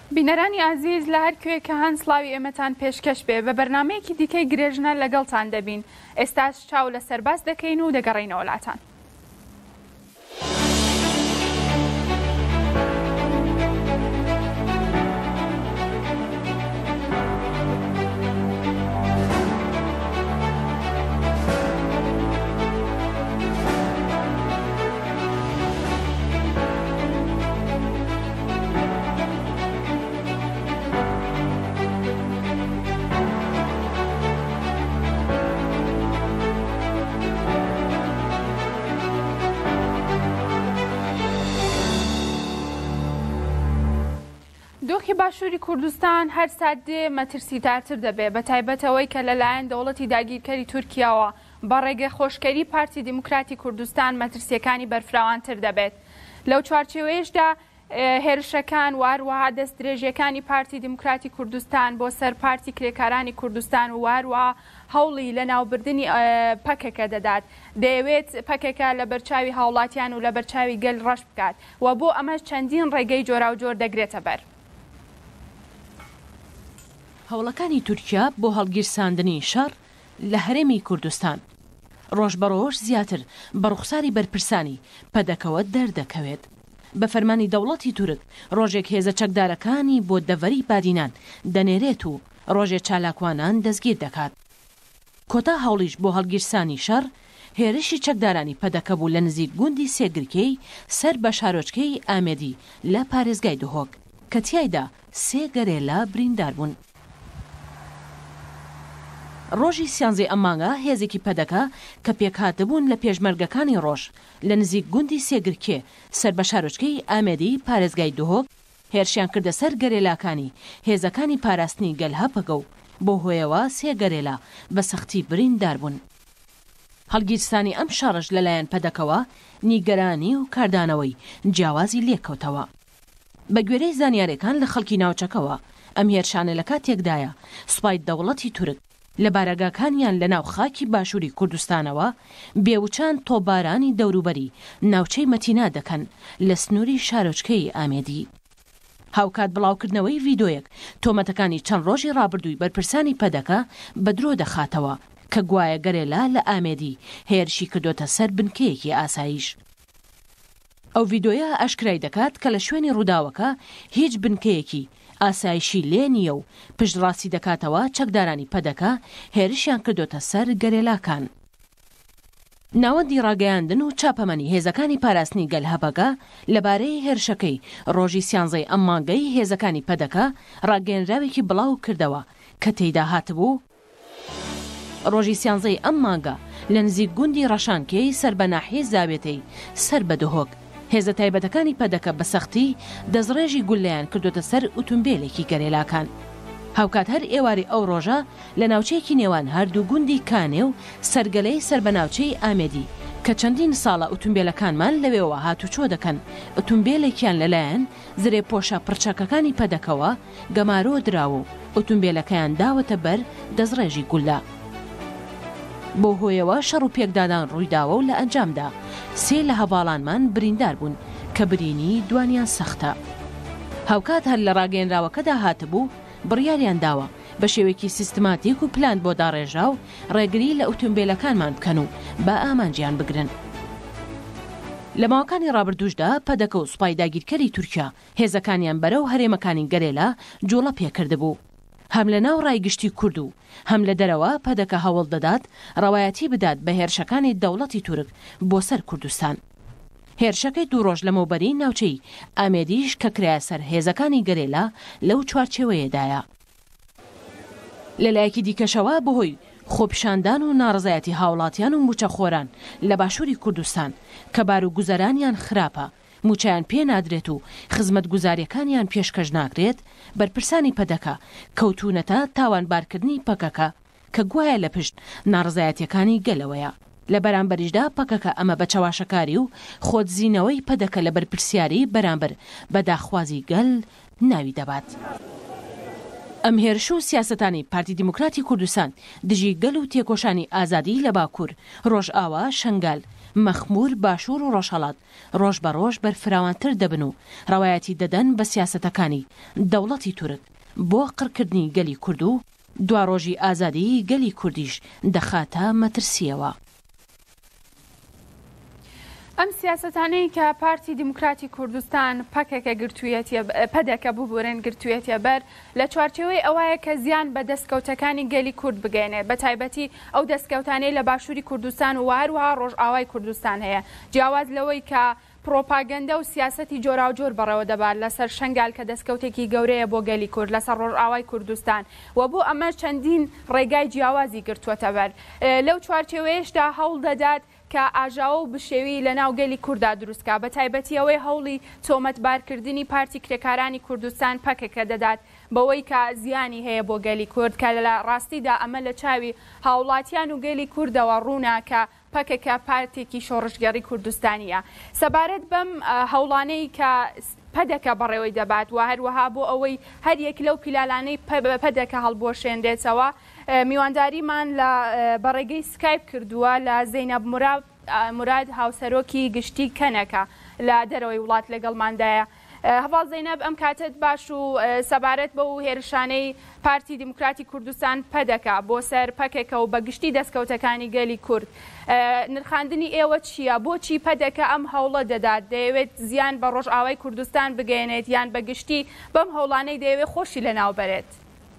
بینەرانی ئازیز لە هەر کوێکە هەن سڵاوی ئێمەتان پێشکەش بێ بە بەرنامەیەکی دیکەی گرێژنە لەگەڵتان دەبین. ئێستاش چاو لە سەرباز دەکەین و دەگەڕێینەوە وڵاتان. دۆخی باشووری کوردستان هەر سات دێ مەترسیدارتر دەبێت بە تایبەتەوەی کە لەلایەن دەوڵەتی داگیرکەری تورکیاوە بە ڕێگە خۆشکەری پارتی دیموکراتی کوردستان مەترسیەکانی بەرفراوانتر دەبێت. لەو چوارچێوەیەشدا هێرشەکان واروەها دەست درێژیەکانی پارتی دیموکراتی کوردستان بۆ سەر پارتی کرێکارانی کوردستان و واروەها هەوڵی لە ناوبردننی پەکەکە دەدات. دەیەوێت پەکەکە لە بەرچاوی هاوڵاتیان و لە بەرچاوی گەل ڕەش بکات و بۆ ئەمەش چەندین ڕێگەی جۆرا و جۆر دەگرێتە بەر. هەوڵەکانی تورکیا بۆ هەڵگیرساندنی شەڕ لە هەرێمی کوردستان ڕۆژ بەڕۆژ زیاتر بە ڕوخساری بەرپرسانی پەدەکەوە دەردەکەوێت. بە فەرمانی دەوڵەتی تورک ڕۆژێک هێزە چەکدارەکانی بۆ دەڤەری بادینان دەنێرێت و ڕۆژێ چالاکوانان دەستگیر دەکات. کۆتا هەوڵیش بۆ هەڵگیرسانی شەڕ هێرشی چەکدارانی پەدەکە بوو لە نزیک گوندی سێگرکەی سەر بە شارۆچکەی ئامێدی لە پارێزگای دهۆک کە تیایدا سێ گەرێلا بریندار بوون. ڕۆژی سیانزەی ئەمانگە هێزێکی پەدەکە کە پێکهاتەبوون لە پێشمەرگەکانی ڕۆژ لە نزیک گوندی سێگرکێ سەر بە شارۆچکەی ئامێدی پارێزگای دهۆک هێرشیان کردە سەر گەرێلاکانی هێزەکانی پاراستنی گەلهەپەگە و بۆ هۆیەوە سێ گەرێلا بە سەختی بریندار بوون. هەڵگیرستانی ئەم شەڕش لەلایەن پەدەکەوە نیگەرانی و کاردانەوەی جیاوازی لێککەوتەوە. بە گوێرەی زانیاریەکان لە خەڵکی ناوچەکەوە ئەم هێرشانە لە کاتێکدایە سوپای دەوڵەتی تورک لە بارەگاکانیان لە ناو خاکی باشووری کوردستانەوە بێوچان تۆبارانی دەوروبەری ناوچەی مەتینا دەکەن لە سنووری شارۆچکەی ئامێدی. هاوکات بڵاوکردنەوەی ڤیدۆیەک تۆمەتەکانی چەند ڕۆژی ڕابردووی بەرپرسانی پەدەکە بە درۆ دەخاتەوە کە گوایە گەرێلا لە ئامێدی هێرشی کردۆتە سەر بنکەیەکی ئاسایش. ئەو ڤیدۆیە ئاشکرای دەکات کە لە شوێنی ڕووداوەکە هیچ بنکەیەکی ئاسایشی لێ نییە و پشتڕاستی دەکاتەوە چەکدارانی پەدەکە هێرشیان کردۆتە سەر گەرێلاکان. ناوەندی ڕاگەیاندن و چاپەمەنی هێزەکانی پاراستنی گەلهەپەگە لەبارەی هێرشەکەی ڕۆژی سیانزەی ئەم مانگەی هێزەکانی پەدەکە ڕاگەیەنراوێکی بڵاو کردەوە کە تێیدا هاتبوو ڕۆژی سیانزەی ئەم مانگە لە نزیک گوندی ڕەشانکەی سەر بە ناحیەی زاوێتەی سەر بە دهۆک هێزە تایبەتەکانی پەدەکە بە سەختی دەستڕێژی گولەیان کردوتە سەر ئۆتۆمبیلێکی گەرێلاکان. هاوکات هەر ئێواری ئەو ڕۆژە لە ناوچەیەکی نێوان هەردوو گوندی کانێ و سەرگەلەی سەر بە ناوچەی ئامێدی کە چەندین ساڵە ئۆتۆمبیلەکانمان لەوێەوە هاتوچۆ دەکەن ئۆتۆمبیلێکیان لەلایەن زرێ پۆشە پرچەکەکانی پەدەکەوە گەمارۆ دراوە و ئۆتۆمبیلەکەیان داوەتە بەر دەستڕێژی گولە. بۆ هۆیەوە شەڕ و پێکدادان ڕوویداوە و لە ئەنجامدا سێ لە هەواڵانمان بریندار بوون کە برینی دوانیان سەختە. هاوکات هەر لە ڕاگەیەنراوەکەدا هاتبوو بڕیاریان داوە بە شێوەیەکی سیستماتیک و پلان بۆ داڕێژا و ڕێگری لە ئۆتۆمبیلەکانمان بکەن و بە ئامانجیان بگرن. لە ماوەکانی ڕابردووشدا پەدەکە و سوپای داگیرکەری تورکیا هێزەکانیان بەرەو هەرێمەکانی گەرێلا جوڵە پێکردبوو. هەم لە ناو ڕایگشتی کورد و هەم لە دەرەوە پەدەکە هەوڵ دەدات ڕەوایەتی بدات بە هێرشەکانی دەوڵەتی تورک بۆ سەر کوردستان. هێرشەکەی دوو ڕۆژ لەمەوبەری ناوچەی ئامێدیش کە کرایە سەر هێزەکانی گەرێلا لەو چوارچێوەیەدایە. لەلایەکی دیکەشەوە بەهۆی خۆپیشاندان و ناڕزایەتی هاوڵاتیان و موچەخۆران لە باشووری کوردستان کە بار و گوزەرانیان خراپە موچیان پێ نادرێت و خزمەت گوزاریەکانیان پێشکەش ناکرێت بەرپرسانی پەدەکە کەوتونەتە تاوانبارکردنی پەکەکە کە گوایە لە پشت ناڕزایەتیەکانی گەلەوەیە. لە بەرامبەریشدا پەکەکە ئەمە بە چاواشەکاری و خۆتزیینەوەی پەدەکە لە بەرپرسیاری بەرامبەر بە داخوازی گەل ناوی دەبات. ئەم هێرش و سیاسەتانی پارتی دیموکراتی کوردستان دژی گەل و تێکۆشانی ئازادی لە باکوور ڕۆژئاوا شنگال مەخمور باشوور و ڕۆژهەڵات ڕۆژ بە ڕۆژ بەرفراوانتر دەبن و ڕەوایەتی دەدەن بە سیاسەتەکانی دەوڵەتی تورک بۆ قڕکردنی گەلی کورد و دوا ڕۆژی ئازادی گەلی کوردیش دەخاتە مەترسیەوە. ئەم سیاسەتانەی کە پارتی دیموکراتی کوردستان پەدەکە ببورێن گرتوویەتە بەر لە چوارچێوەی ئەوایە کە زیان بە دەستکەوتەکانی گەلی کورد بگەێنێ بە تایبەتی ئەو دەستکەوتانەی لە باشووری کوردستان و هەروەها ڕۆژئاوای کوردستان هەیە جیاواز لەوەی کە پرۆپاگەندە و سیاسەتی جۆرا و جۆر بەڕێوە دەبات لەسەر شەنگال کە دەستکەوتێکی گەورەیە بۆ گەلی کورد لەسەر ڕۆژئاوای کوردستان و بۆ ئەمە چەندین ڕێگای جیاوازی گرتووەتە بەر لەو چوارچێوەیەشدا هەوڵ دەدات کە ئاژاوە و بشێوی لە ناو گەلی کووردا دروستکە بە تایبەتی ئەوەی هەوڵی تۆمەتبارکردنی پارتی کرێکارانی کوردستان پەکەکە دەدات بەوەی کە زیانی هەیە بۆ گەلی کورد کە لە ڕاستیدا ئەمە لە چاوی هاوڵاتیان و گەلی کوردەوە ڕووناکە پەکەکە پارتێکی شۆڕشگەڕی کوردستانیە سەبارەت بەم هەوڵانەی کە پەدەکە بەڕێوەی دەبات و هەروەها بۆ ئەوەی هەر یەک لەو پیلالانەی پەدەکە هەڵبۆشێندێتەوە میوانداریمان لە بەڕێگەی سکایپ کردووە لە زەینەب مراد هاوسەرۆکی گشتی کەنەکە لە دەرەوەی وڵات لەگەڵماندایە. هەواڵ زەینەب ئەم کاتت باش و سەبارەت بە و هێرشانەی پارتی دیموکراتی کوردستان پەدەکە بۆ سەر پەکێکە و بەگشتی دەستکەوتەکانی گەلی کورد نرخاندنی ئێوە چییە؟ بۆچی پەدەکە ئەم هەوڵە دەدات؟ دەیەوێت زیان بە ڕۆژئاوای کوردستان بگەێنێت یان بەگشتی بەم هەوڵانەی دەیەوێت خۆشی لەناو بەرێت؟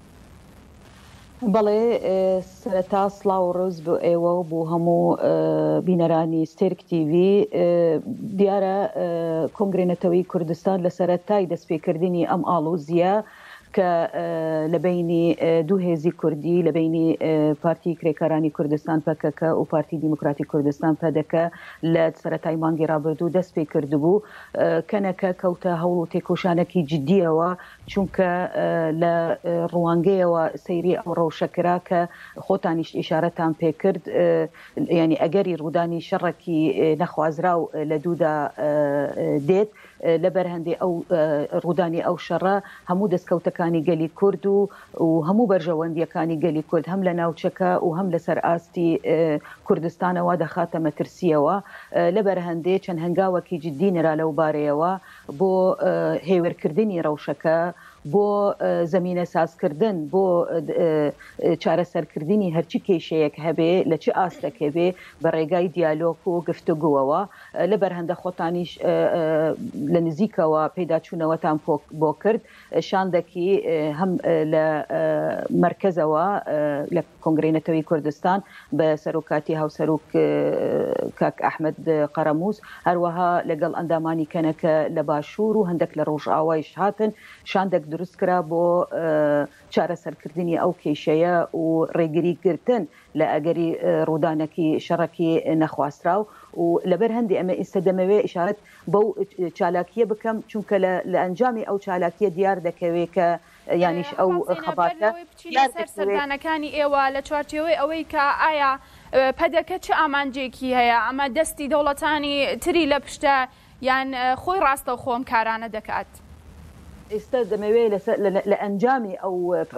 بەڵێ سەرەتا سڵاو و ڕۆز بۆ ئێوە و بۆ هەموو بینەرانی ستێرک تیڤ دیارە کۆنگرێنەتەوەی کوردستان لە سەرەتای دەستپێکردنی ئەم ئاڵۆزیە کە لە بینی دوو هێزی کوردی لە بینی پارتی کرێکارانی کوردستان پەکەکە و پارتی دیموکراتی کوردستان پەدەکە لە سەرەتای مانگی ڕابردوو دەست پێ کردبوو کەنەکە کەوتە هەوڵ و تێکۆشانێکی جدیەوە چونکە لە ڕوانگەیەوە سەیری ئەو ڕەوشەکرا کە خۆتانیش ئیشارەتان پێکرد ینی ئەگەری ڕوودانی شەڕێکی نەخوازراو لە دوودا دێت لە بەرهەندێ ئەو ڕوودانی ئەو شەڕە هەموو دەستکەوتەکانی گەلی کورد و هەموو بەرژەوەندیەکانی گەلی کورد هەم لە ناوچەکە و هەم لەسەر ئاستی کوردستانەوە دەخاتە مەترسیەوە لە بەرهەندێ چەند هەنگاوەکی جددی نرا لەو بارەیەوە بۆ هێورکردنی ڕەوشەکە بۆ زمینە سازکردن بۆ چارەسەرکردنی هەرچی کێشەیەک هەبێ لە چه ئاستێک هەبێ بە ڕێگای دیالۆگ و گفتوگوەوە لە بەرهەندە خۆتانیش لە نزیکەوە پەیداچوونەوەتان بۆ کرد شاندەکی هەم لە مرکزەوە لە کۆنگرێنەتەوەی کوردستان بە سەرۆکاتی هاوسەرۆک کاک ئەحمەد قەرەمووس هەروەها لەگەڵ ئەندامانی کەنەکە لە باشوور و هەندێک لە ڕۆژئاوایش هاتن شاندێک دروست کرا بۆ چارەسەرکردنی ئەو کێشەیە و ڕێگریگرتن لە ئەگەری ڕوودانەکی شەڕەکی نەخواستراو و لەبەر هەندی ئەمە ئێستا دەمەوێت ئیشارەت بەو چالاکیە بکەم چونکە لە ئەنجامی ئەو چالاکیە دیار دەکەوێت کە یانیش ئەو خەباتە سەردانەکانی ئێوە لە چوارچێوەی ئەوەی کە ئایا پەدەکە چه ئامانجێکی هەیە ئەمە دەستی دەوڵەتانی تری لە پشتە یان خۆی ڕاستە و خۆم کارانە دەکات؟ ئێستا دەمەوێت لە ئەنجامی ئەو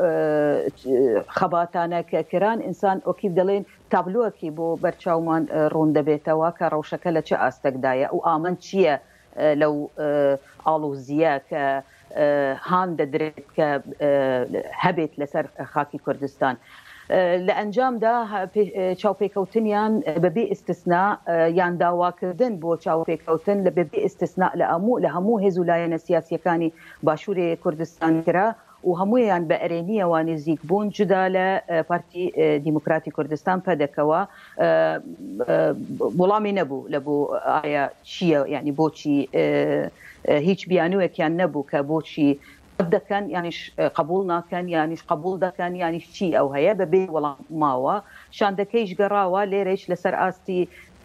خەباتانە کە کران ئینسان وەکیف دەڵێن تابلووەکی بۆ بەرچاومان ڕوون دەبێتەوە کە ڕەوشەکە لە چه ئاستەکدایە و ئامن چییە لەو ئاڵوزیە کە هان دەدرێت کە هەبێت لەسەر خاکی کوردستان. لە ئەنجامدا چاوپێکەوتنیان بەبێ ئستثنا یان داواکردن بۆ چاوپێکەوتن لە بەبێ ئستثنا لە هەموو هێز و لایەنە سیاسیەکانی باشووری کوردستان کرا و هەموویان بە ئەرێنیەوە نزیک بوون جدا لە پارتی دیموکراتی کوردستان پەدەکەوە وەڵامی نەبوو لە بۆ ئایا چییە یعنی بۆچی هیچ بیانوێکیان نەبوو کە بۆچی دەکەن یانیش قبول ناکەن یانیش قبول دەکەن یانیش چی ئەو هەیە بەبێ وەڵام ماوە شاندەکەیش گەڕاوە لێرەش لەسەر ئاستی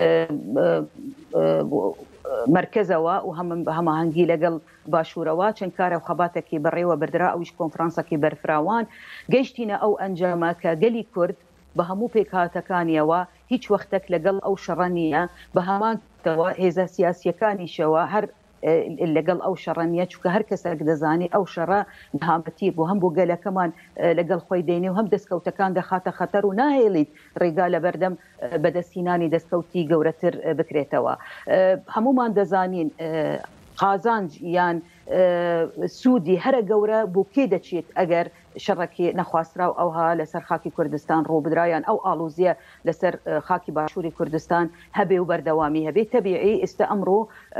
مرکزەوە و هەماهەنگی لەگەڵ باشوورەوە چەند کارە و خەباتێکی بەڕێوە بردرا ئەویش کۆنفرانسێکی بەرفراوان گەیشتینە ئەو ئەنجامە کە گەلی کورد بە هەموو پێکهاتەکانیەوە هیچ وەختێک لەگەڵ ئەو شەڕە نییە بە هەمانەوە هێزە سیاسیەکانیشەوە هەر لەگەڵ ئەو شەڕەنیە چونکە هەر کەسێک دەزانی ئەو شەڕە نهامەتی بۆ هەم بۆ گەلەکەمان لەگەڵ خۆی دێنێ و هەم دەستکەوتەکان دەخاتە خەتەر و ناهێڵیت ڕێگا لە بەردەم بەدەستهێنانی دەستکەوتی گەورەتر بکرێتەوە. هەمومان دەزانین قازانج یان سوودی هەرە گەورە بۆ کێ دەچێت ئەگەر شەڕێکی نەخواسترا و ئەوها لەسەر خاکی کوردستان ڕۆبدرایان ئەو ئاڵوزیە لەسەر خاکی باشووری کوردستان هەبێ و بەردەوامی هەبێ. تەبیعی ئێستا ئەمڕۆ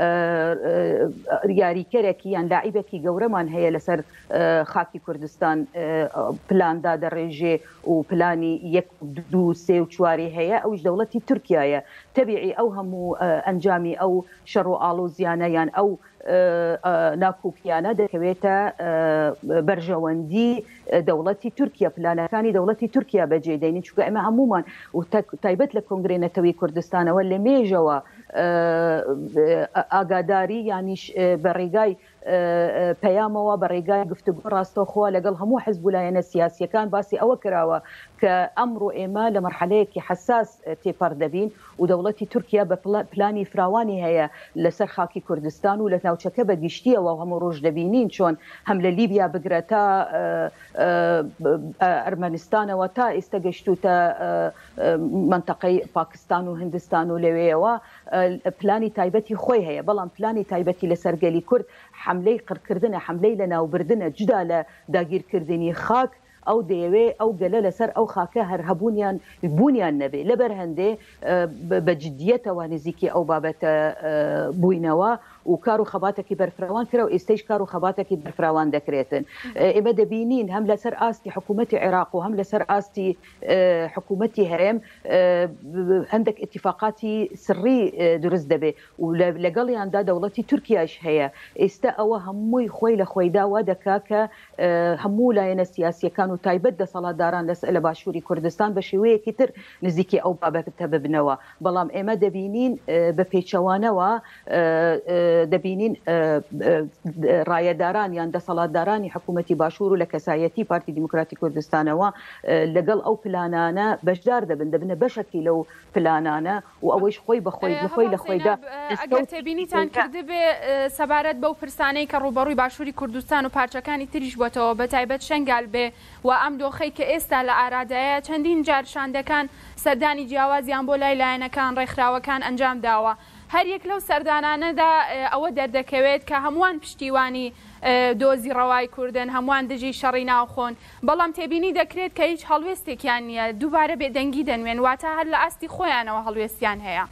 یاریکەرێکی یان لاعیبێکی گەورەمان هەیە لەسەر خاکی کوردستان پلاندا دەڕێژێ و پلانی 1 2 3 و 4 هەیە ئەوش دەوڵەتی تورکیایە. تەبیعی ئەو هەموو ئەنجامی ئەو شەڕ و ئاڵوزیانە یان ئەو ناکۆکیانە دەکەوێتە بەرژەوەندی دەوڵەتی تورکیا، پلانەکانی دەوڵەتی تورکیا بەجێدەینی چونکە ئێمە هەمومان و تایبەت لە کۆنگرێ نەتەوەی کوردستانەوە لە مێژەوە ئاگاداری یانیش بە ڕێگای پەیامەوە بە ڕێگای گفتوگۆ ڕاستەوخۆ لەگەڵ هەموو حیزبولایەنە سیاسیەکان باسی ئەوە کراوە کە ئەمڕۆ ئێمە لە مەرحەلەیەکی حساس تێپەڕ دەبین و دەوڵەتی تورکیا بە پلانی فراوانی هەیە لەسەر خاکی کوردستان و لە ناوچەکە بە گشتیەوە هەموو ڕۆژ دەبینین چۆن هەم لە لیبیا بگرە تا ئەرمەنستانەوە تا ئێستا گەشتوتە منتەقەی پاکستان و هندستان و لەوێەوە پلانی تایبەتی خۆی هەیە. بەڵام پلانی تایبەتی لەسەر گەلی کورد حملەی قڕکردنە، حملەی لە ناوبردنە جدا لە داگیرکردنی خاک ئەو دەیەوێ ئەو گەلە لەسەر ئەو خاکە هەر هەبوونیان بوونیان نەبێ. لەبەر هەندێ بە جدیەتەوە نزیکی ئەو بابەتە بووینەوە و کار و خەباتێکی بەرفراوان کرا و ئێستەیش کار و خەباتێکی بەرفراوان دەکرێتن. ئێمە دەبینین هەم لەسەر ئاستی حکوومەتی عێراق و هەم لەسەر ئاستی حکوومەتی هەرێم هەندێک اتفاقاتی سڕی دروست دەبێ و لەگەڵیاندا دەوڵەتی تورکیاش هەیە. ئێستا ئەوە هەمووی خۆی لە خۆیدا وا دەکا کە هەموو لایەنە سیاسیەکان و تایبەت دەسەڵاتداران لە باشووری کوردستان بە شێوەیەکی تر نزیکی ئەو بابەتە ببنەوە. بەڵام ئێمە دەبینین بە پێچەوانەوە دەبینین ڕایەداران یان دەسەڵاتدارانی حکوومەتی باشوور و لە کەسایەتی پارتی دیموکراتی کوردستانەوە لەگەڵ ئەو پلانانە بەشدار دەبنە بەشێکی لەو پلانانە و ئەوەش خۆی بەخۆی لە خۆیدا ئەگەر تێبینیتان کردبێ سەبارەت بەو پرسانەی کە ڕوبەڕووی باشووری کوردستان و پارچەکانی تریش بۆتەوە بە تایبەت شەنگال بێ و ئەم دۆخەی کە ئێستا لە ئارادایە چەندین جار شاندەکان سەردانی جیاوازیان بۆ لای لایەنەکان ڕێکخراوەکان ئەنجام داوە. هەر یەک لەو سەردانانەدا ئەوە دەردەکەوێت کە هەمووان پشتیوانی دۆزی ڕەوای کوردن، هەمووان دژی شەڕی ناوخۆن، بەڵام تێبینی دەکرێت کە هیچ هەڵوێستێکیان نییە، دووبارە بێدەنگی دەنوێن، واتە هەر لە ئاستی خۆیانەوە هەڵوێستیان هەیە.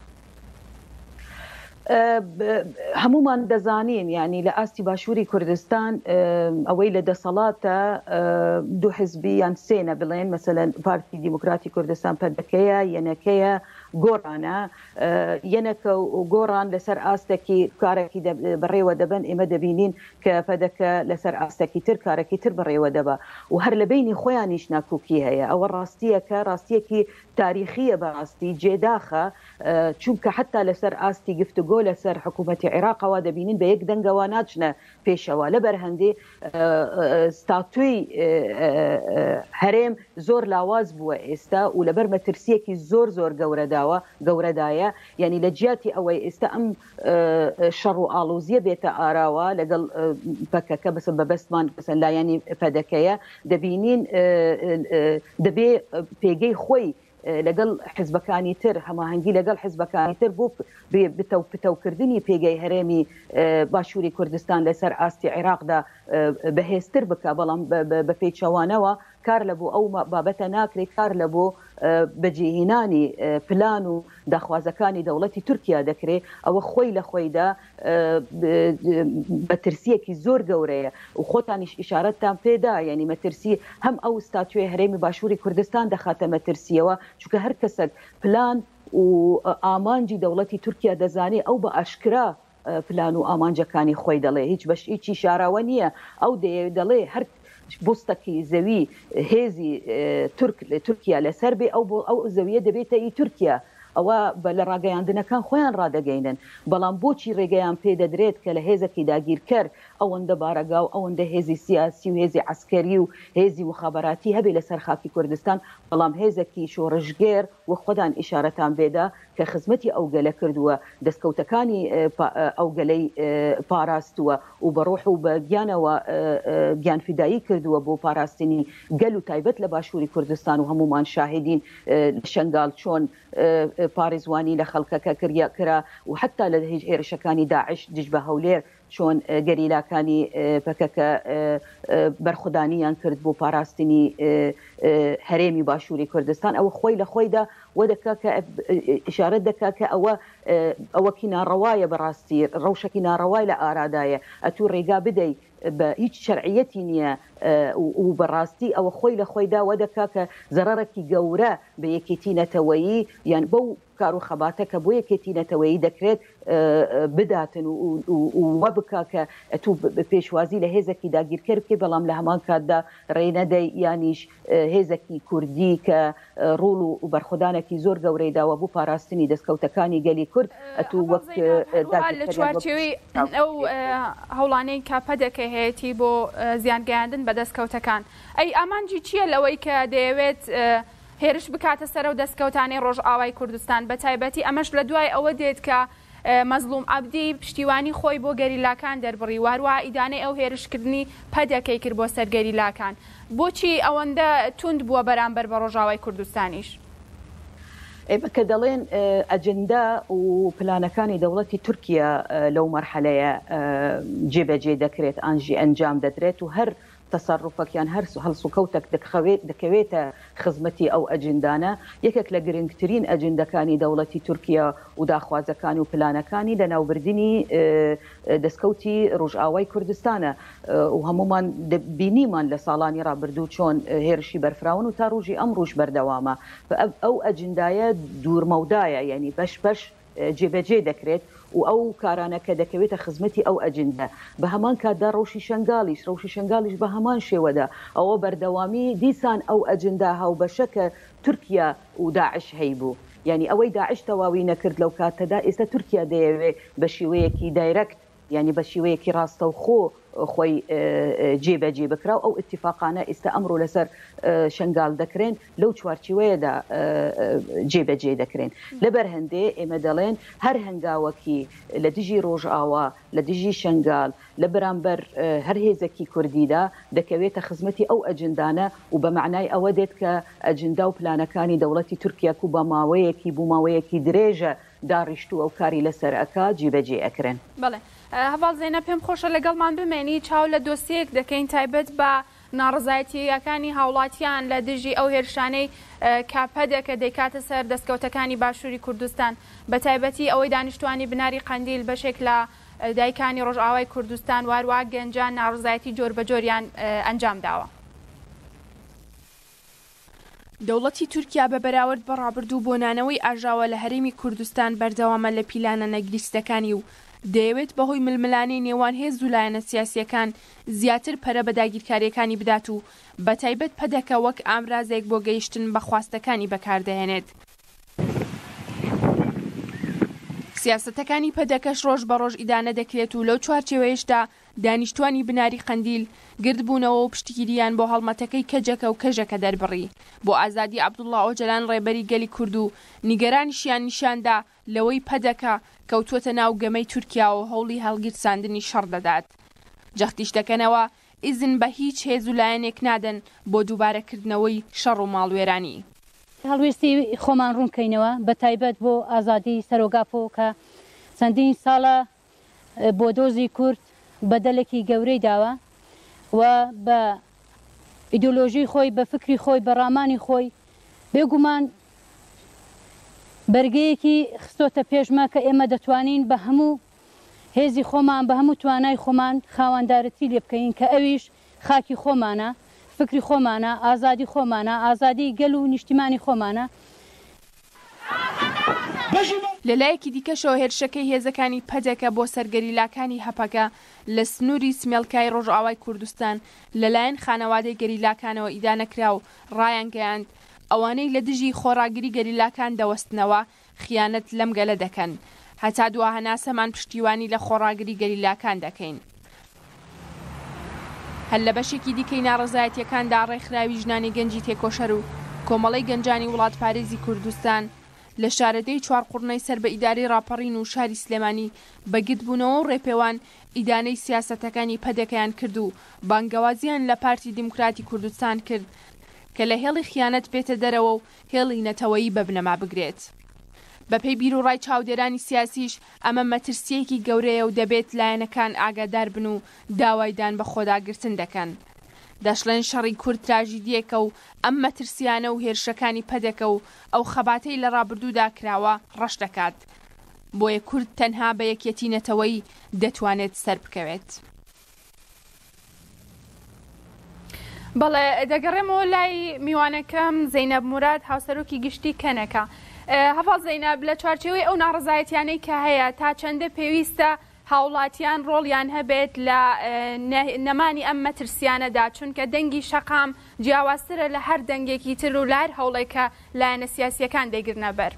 هەمومان دەزانین ینی لە ئاستی باشووری کوردستان ئەوەی لە دەسەڵاتە دوو حزبی یان سێنە بڵێن مەسەلەن پارتی دیموکراتی کوردستان پەردەکەیە یەنەکەیە گۆڕانە یەنەکە و گۆڕان لەسەر ئاستێکی کارێکی بەڕێوە دەبن ئێمە دەبینین کە پەدەکە لەسەر ئاستێکی تر کارێکی تر بەڕێوە دەبە و هەر لە بینی خۆیانیش ناکۆکی هەیە. ئەوە ڕاستیەکە ڕاستیەکی تاریخیە بەڕاستی جێداخە چونکە حتا لەسەر ئاستی گفتوگۆ لەسەر حکوومەتی عێراقەوە دەبینین بە یەک دەنگەوە ناچنە پێشەوە. لەبەر هەندێ ستاتوی هەرێم زۆر لاواز بووە ئێستا و لەبەر مەترسیەکی زۆر گەورەدایە یعنی لە جیاتی ئەوەی ئێستا ئەم شەڕ و ئاڵوزیە بێتە ئاراوە لەگەڵ پەکەکە بەسم بەبەستمان بەسەن لایەنی پەدەکەیە دەبینین دەبێ پێگەی خۆی لەگەڵ حزبەکانی تر هەماهەنگی لەگەڵ حزبەکانی تر بۆ پتەوکردنی پێگەی هەرێمی باشووری کوردستان لەسەر ئاستی عێراقدا بەهێزتر بکە. بەڵام بە پێچەوانەوە کار لە بۆ ئەو بابەتە ناکرێت، کار لە بۆ بەجێهێنانی پلان و داخوازەکانی دەوڵەتی تورکیا دەکرێت. ئەوە خۆی لە خۆیدا مەترسیەکی زۆر گەورەیە و خۆتانیش ئیشارەتتان پێدا یعنی مەترسی هەم ئەو ستاتوێ هەرێمی باشووری کوردستان دەخاتە مەترسیەوە چونکە هەر کەسێک پلان و ئامانجی دەوڵەتی تورکیا دەزانێت ئەو بە ئاشکرا پلان و ئامانجەکانی خۆی دەڵێ هیچ بەشیی شاراوە نییە. ئەو دەڵێ هەر بستەکی زەوی هێزی تورکیا لەسەر بێ ئەو زەویە دەبێتە ئی تورکیا. ئەوە لە ڕاگەیاندنەکان خۆیان ڕادەگەینن. بەڵام بۆچی ڕێگەیان پێدەدرێت کە لە هێزێکی داگیرکەر ئەوەندە بارەگا و ئەوەندە هێزی سیاسی و هێزی عسکەری و هێزی مخابراتی هەبێ لەسەر خاکی کوردستان، بەڵام هێزێکی شۆڕژگێر و خۆدان ئیشارەتان بێدا کە خزمەتی ئەو گەلە کردووە دەستکەوتەکانی ئەو گەلەی پاراستووە و بە ڕۆح و بە گیانەوە گیانفیدایی کردووە بۆ پاراستنی گەل و تایبەت لە باشووری کوردستان و هەمومان شاهدین شنگال چۆن پارێزوانی لە خەڵکەکە کرا و حتا لە هێرشەکانی داعش دژ بە هەولێر چۆن گەریلاکانی پەکەکە بەرخودانیان کرد بۆ پاراستنی هەرێمی باشووری کوردستان ئەوە خۆی لە خۆیدا وە دەکا کە ئشارەت دەکا کە ئەوەکی ناڕەوایە بەڕاستی ڕەوشێکی ناڕەوای لە ئارادایە ئەتوو ڕێگا بدەیت بە هیچ شەرعیەتی نییە و بەڕاستی ئەوە خۆی لە خۆیدا وە دەکا کە زەرەرێکی گەورە بە یەکێتی نەتەوەیی یان بەو کار و خەباتەکە بۆ یەکێتی نەتەوەیی دەکرێت بداتن و وە بکا کە ئەتوو پێشوازی لە هێزێکی داگیرکەر بکەی بەڵام لە هەمان کاتدا ڕێنەدەی یانیش هێزێکی کوردی کە ڕوڵ و بەرخودانێکی زۆر گەورەی داوە بۆ پاراستنی دەستکەوتەکانی گەلی کورد ئەتوو وەک لە چوارچێوەی ئەو هەوڵانەی کاپە دەکەهەیەی بۆ زیانگەیاندن بە دەستکەوتەکان ئەی ئامانجی چییە لەوەی کە دەیەوێت هێرش بکاتە سەر و دەستکەوتانی ڕۆژئاوای کوردستان بە تایبەتی ئەمەش لە دوای ئەوە دێت کە مەزلوم عەبدی پشتیوانی خۆی بۆ گەریلاکان دەربڕی واروە ئیدانەی ئەو هێرشکردنی پەدەکەی کرد بۆ سەر گەریلاکان بۆچی ئەوەندە توند بووە بەرامبەر بە ڕۆژئاوای کوردستانیش کە دەڵێن ئەجندا و پلانەکانی دەوڵەتی تورکیا لەو مەرحەلەیە جێبەجێ دەکرێت ئانژی ئەنجام دەدرێت و هەر تەسەڕوفەکیان هەر هەڵسوکەوتێک دەکەوێتە خزمەتی ئەو ئەجندانە یەکێک لە گرنگترین ئەجندەکانی دەوڵەتی تورکیا و داخوازەکانی و پلانەکانی لە ناوبردننی دەستکەوتی ڕۆژئاوای کوردستانە و هەمومان بینیمان لە ساڵانی ڕابردوو چۆن هێرشی بەرفراون و تا ڕۆژی ئەم ڕۆژ بەردەوامە ئەو ئەجندایە دوورمەودایە یعنی بەش بەش جێبەجێ دەکرێت و ئەو کارانە کە دەکەوێتە خزمەتی ئەو ئەجندە بە هەمان کاتدا ڕۆژی شنگالیش بە هەمان شێوەدا ئەوە بەردەوامی دیسان ئەو ئەجندا هاوبەشەکە تورکیا و داعش هەیبوو یعنی ئەوەی داعش تەواوی نەکرد لەو کاتەدا ئێستا تورکیا دەیەوێت بە شێوەیەکی دایرەکت یعنی بە شێوەیەکی ڕاستە و خۆی جێبەجێ بکرا و ئەو اتفاقانە ئێستا ئەمڕۆ لەسەر شنگال دەکرێن لەو چوارچێوەیەدا جێبەجێ دەکرێن لەبەر هەندێ ئێمە دەڵێن هەر هەنگاوەکی لە دژی ڕۆژئاوا لە دژی شنگال لە بەرامبەر هەر هێزێکی کوردیدا دەکەوێتە خزمەتی ئەو ئەجندانە و بە معنای ئەوە دێت کە ئەجندا و پلانەکانی دەوڵەتی تورکیا و بە ماوەیەکی درێژە داڕیشت و ئەو کاری لەسەر ئەکا جێبەجێ ئەکرێن. بەڵێ هەواڵ زێنە پێم خۆشە لەگەڵمان بمێنی چاو لە دۆسیەک دەکەین تایبەت بە ناڕزایەتیەکانی هاوڵاتیان لە دژی ئەو هێرشانەی کاپەدە کە دەیکاتە سەر دەستکەوتەکانی باشووری کوردستان بە تایبەتی ئەوەی دانیشتوانی بناری قەندیل بەشێک لە دایکانی ڕۆژئاوای کوردستان وارووا گەنجان ناڕزایەتی جۆر بە جۆریان ئەنجام داوە. دەوڵەتی تورکیا بە بەراورد بە ڕابردوو بۆ نانەوەی ئاژاوە لە هەرێمی کوردستان بەردەوامە لە پیلانە نەگریستەکانی و دەیەوێت بەهۆی ململانەی نێوان هێز و لایەنە سیاسیەکان زیاتر پەرە بە داگیرکاریەکانی بدات و بە تایبەت پەدەکە وەک ئامرازێک بۆ گەیشتن بە خواستەکانی بەکاردەهێنێت. سیاسەتەکانی پەدەکەش ڕۆژ بە ڕۆژ ئیدانە دەکرێت و لەو چوارچێوەیەشدا دانیشتوانی بناری قەندیل گردبوونەوە و پشتگیریان بۆ هەڵمەتەکەی کەجەکە و کەژەکە دەربڕی بۆ ئازادی عەبدوڵڵا ئۆجەلان ڕێبەری گەلی کورد و نیگەرانیشیان نیشاندا لەوەی پەدەکە کەوتووەتە ناو گەمەی تورکیا و هەوڵی هەڵگیرساندنی شەڕ دەدات. جەختیش دەکەنەوە ئیزن بە هیچ هێز و لایەنێک نادەن بۆ دووبارەکردنەوەی شەڕ و ماڵوێرانی. هەڵوێستی خۆمان ڕوونکەینەوە بە تایبەت بۆ ئازادی سەرۆگاپۆ کە چەندین ساڵە بۆ دۆزی کورد بەدەلێکی گەورەی داوە و بە ئیدۆلۆژی خۆی بە فکری خۆی بە ڕامانی خۆی بێگومان بەرگەیەکی خستۆتە پێشمە کە ئێمە دەتوانین بە هەموو هێزی خۆمان بە هەموو توانای خۆمان خاوەندارەتی لێ بکەین کە ئەویش خاکی خۆمانە فکری خۆمانە ئازادی خۆمانە ئازادی گەل و نیشتیمانی خۆمانە. لەلایەکی دیکەشەوە هێرشەکەی هێزەکانی پەدەکە بۆ سەرگەریلاکانی هەپەکە لە سنووری سمێڵکای ڕۆژئاوای کوردستان لەلایەن خانەوادەی گەریلاکانەوە ئیدانەکرا و ڕایانگەیاند ئەوانەی لە دژی خۆڕاگری گەریلاکان دەوەستنەوە خیانەت لەم گەلە دەکەن هەتا دواهەناسەمان پشتیوانی لە خۆڕاگری گەریلاکان دەکەین. هەل لە بەشێکی دیکەی ناڕزایەتیەکاندا ڕێکخراوی ژنانی گەنجی تێکۆشەر و کۆمەڵی گەنجانی وڵات پارێزی کوردستان لە شارەدەی چوارقوڕنەی سەر بە ئیداری ڕاپەڕین و شاری سلێمانی بەگرت بوونەوە و ڕێپێوان ئیدانەی سیاسەتەکانی پەدەکەیان کرد و بانگەوازیان لە پارتی دیموکراتی کوردستان کرد کە لە هێڵی خیانەت بێتە دەرەوە و هێڵی نەتەوەیی بە بنەما بگرێت. بەپێی بیر و ڕای چاودێرانی سیاسیش ئەمە مەترسیەکی گەورەیە و دەبێت لایەنەکان ئاگادار بن و داوایدان بە خۆداگرتن دەکەن. دەشڵێن شەڕی کورد تراژیدیەکە و ئەم مەترسیانە و هێرشەکانی پەدەکە و ئەو خەباتەی لە ڕابردوودا کراوە ڕەش دەکات. بۆیە کورد تەنها بە یەکێتی نەتەوەی دەتوانێت سەر بکەوێت. بەڵێ دەگەڕێمەوە لای میوانەکەم زەینەب موراد هاوسەرۆکی گشتی کەنەکە. هەڤاڵ زەینەب لە چوارچێوەی ئەو ناڕزایەتیانەی کە هەیە تا چەندە پێویستە هاوڵاتیان ڕۆڵیان هەبێت لە نەمانی ئەم مەترسیانەدا چونکە دەنگی شەقام جیاوازترە لە هەر دەنگێکی تر و لار هەوڵێکە لایەنە سیاسیەکان دەیگرنە بەر.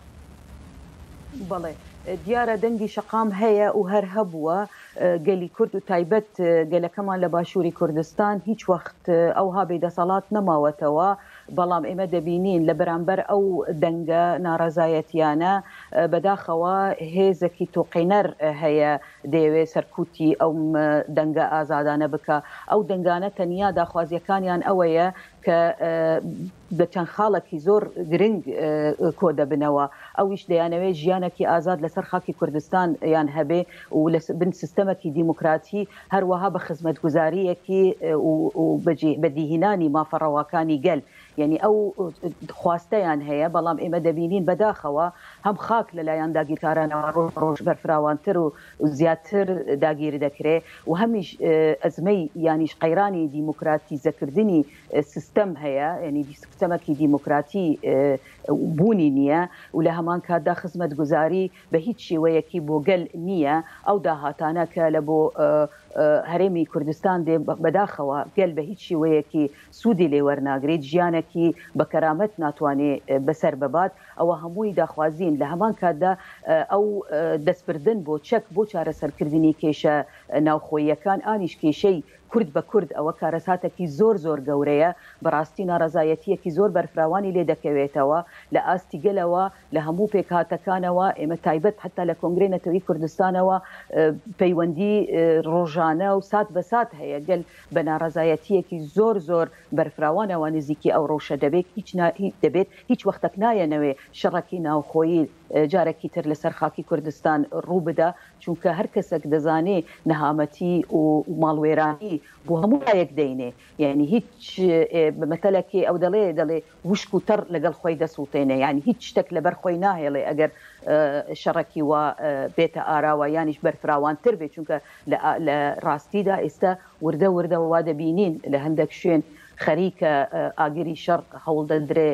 بەڵێ دیارە دەنگی شەقام هەیە و هەر هەبووە گەلی کورد و تایبەت گەلەکەمان لە باشووری کوردستان هیچ وەخت ئەوها بێدەسەڵات نەماوەتەوە بەڵام ئێمە دەبینین لە بەرامبەر ئەو دەنگە ناڕەزایەتیانە بەداخەوە هێزێکی تۆقینەر هەیە دەیەوێت سەرکوتی ئەو دەنگە ئازادانە بکە. ئەو دەنگانە تەنیا داخوازیەکانیان ئەوەیە کە بە چەند خاڵێکی زۆر گرنگ کۆ دەبنەوە. ئەویش دەیانەوێت ژیانێکی ئازاد لەسەر خاکی کوردستان یان هەبێ و لە بن سیستەمێکی دیموکراتی هەروەها بە خزمەتگوزاریەکی و بەدیهێنانی مافەڕەواکانی گەل. یعنی ئەو خواستەیان هەیە بەڵام ئێمە دەبینین بەداخەوە هەم خاک لەلایەن داگیرکارانەوە ڕۆژ بەرفراوانتر و زیاتر داگیر دەکرێت و هەمیش ئەزمەی یانیش قەیرانی دیموکراتی زەکردنی سیستەم هەیە ینی سیستەمێکی دیموکراتی بوونی نییە و لە هەمان کاتدا خزمەتگوزاری بە هیچ شێوەیەکی بۆ گەل نییە. ئەو داهاتانە کە لە بۆ هەرێمی کوردستان دێ بەداخەوە گەل بە هیچ شێوەیەکی سوودی لێ وەرناگرێت ژیانێکی بە کەرامەت ناتوانێت بەسەر ببات. ئەوە هەمووی داخوازین لە هەمان کاتدا ئەو دەستبردن بۆ چەک بۆ چارەسەرکردنی کێشە ناوخۆییەکان ئانیش کێشەی کورد بە کورد ئەوە کارەساتێکی زۆر زۆر گەورەیە بەڕاستی ناڕەزایەتیەکی زۆر بەرفراوانی لێ دەکەوێتەوە لە ئاستی گەلەوە لە هەموو پێکهاتەکانەوە. ئێمە تایبەت حتا لە کۆنگرەی نەتەوەی کوردستانەوە پەیوەندی ڕۆژانە و سات بە سات هەیە گەل بە ناڕەزایەتیەکی زۆر زۆر بەرفراوانەوە نزیکی ئەو ڕۆژە دەبێت هیچ وەختێک نایەنەوێ شەڕەکی ناوخۆیی جارێکی تر لەسەر خاکی کوردستان ڕوو بدە چونکە هەر کەسێک دەزانێ نەهامەتی و ماڵوێرانی بۆ هەموو لایەک دەینێ. یعنی هیچ مەتەلەکی ئەو دەڵێ وشک و تەڕ لەگەڵ خۆی دەسووتێنێ یعنی هیچ شتێک لەبەر خۆی ناهێڵێ ئەگەر شەڕەکی وا بێتە ئاراوە یانیش بەرفراوانتر بێت چونکە لە ڕاستیدا ئێستا وردە وا دەبینین لە هەندێک شوێن خەریکە ئاگری شەڕ هەوڵ دەدرێ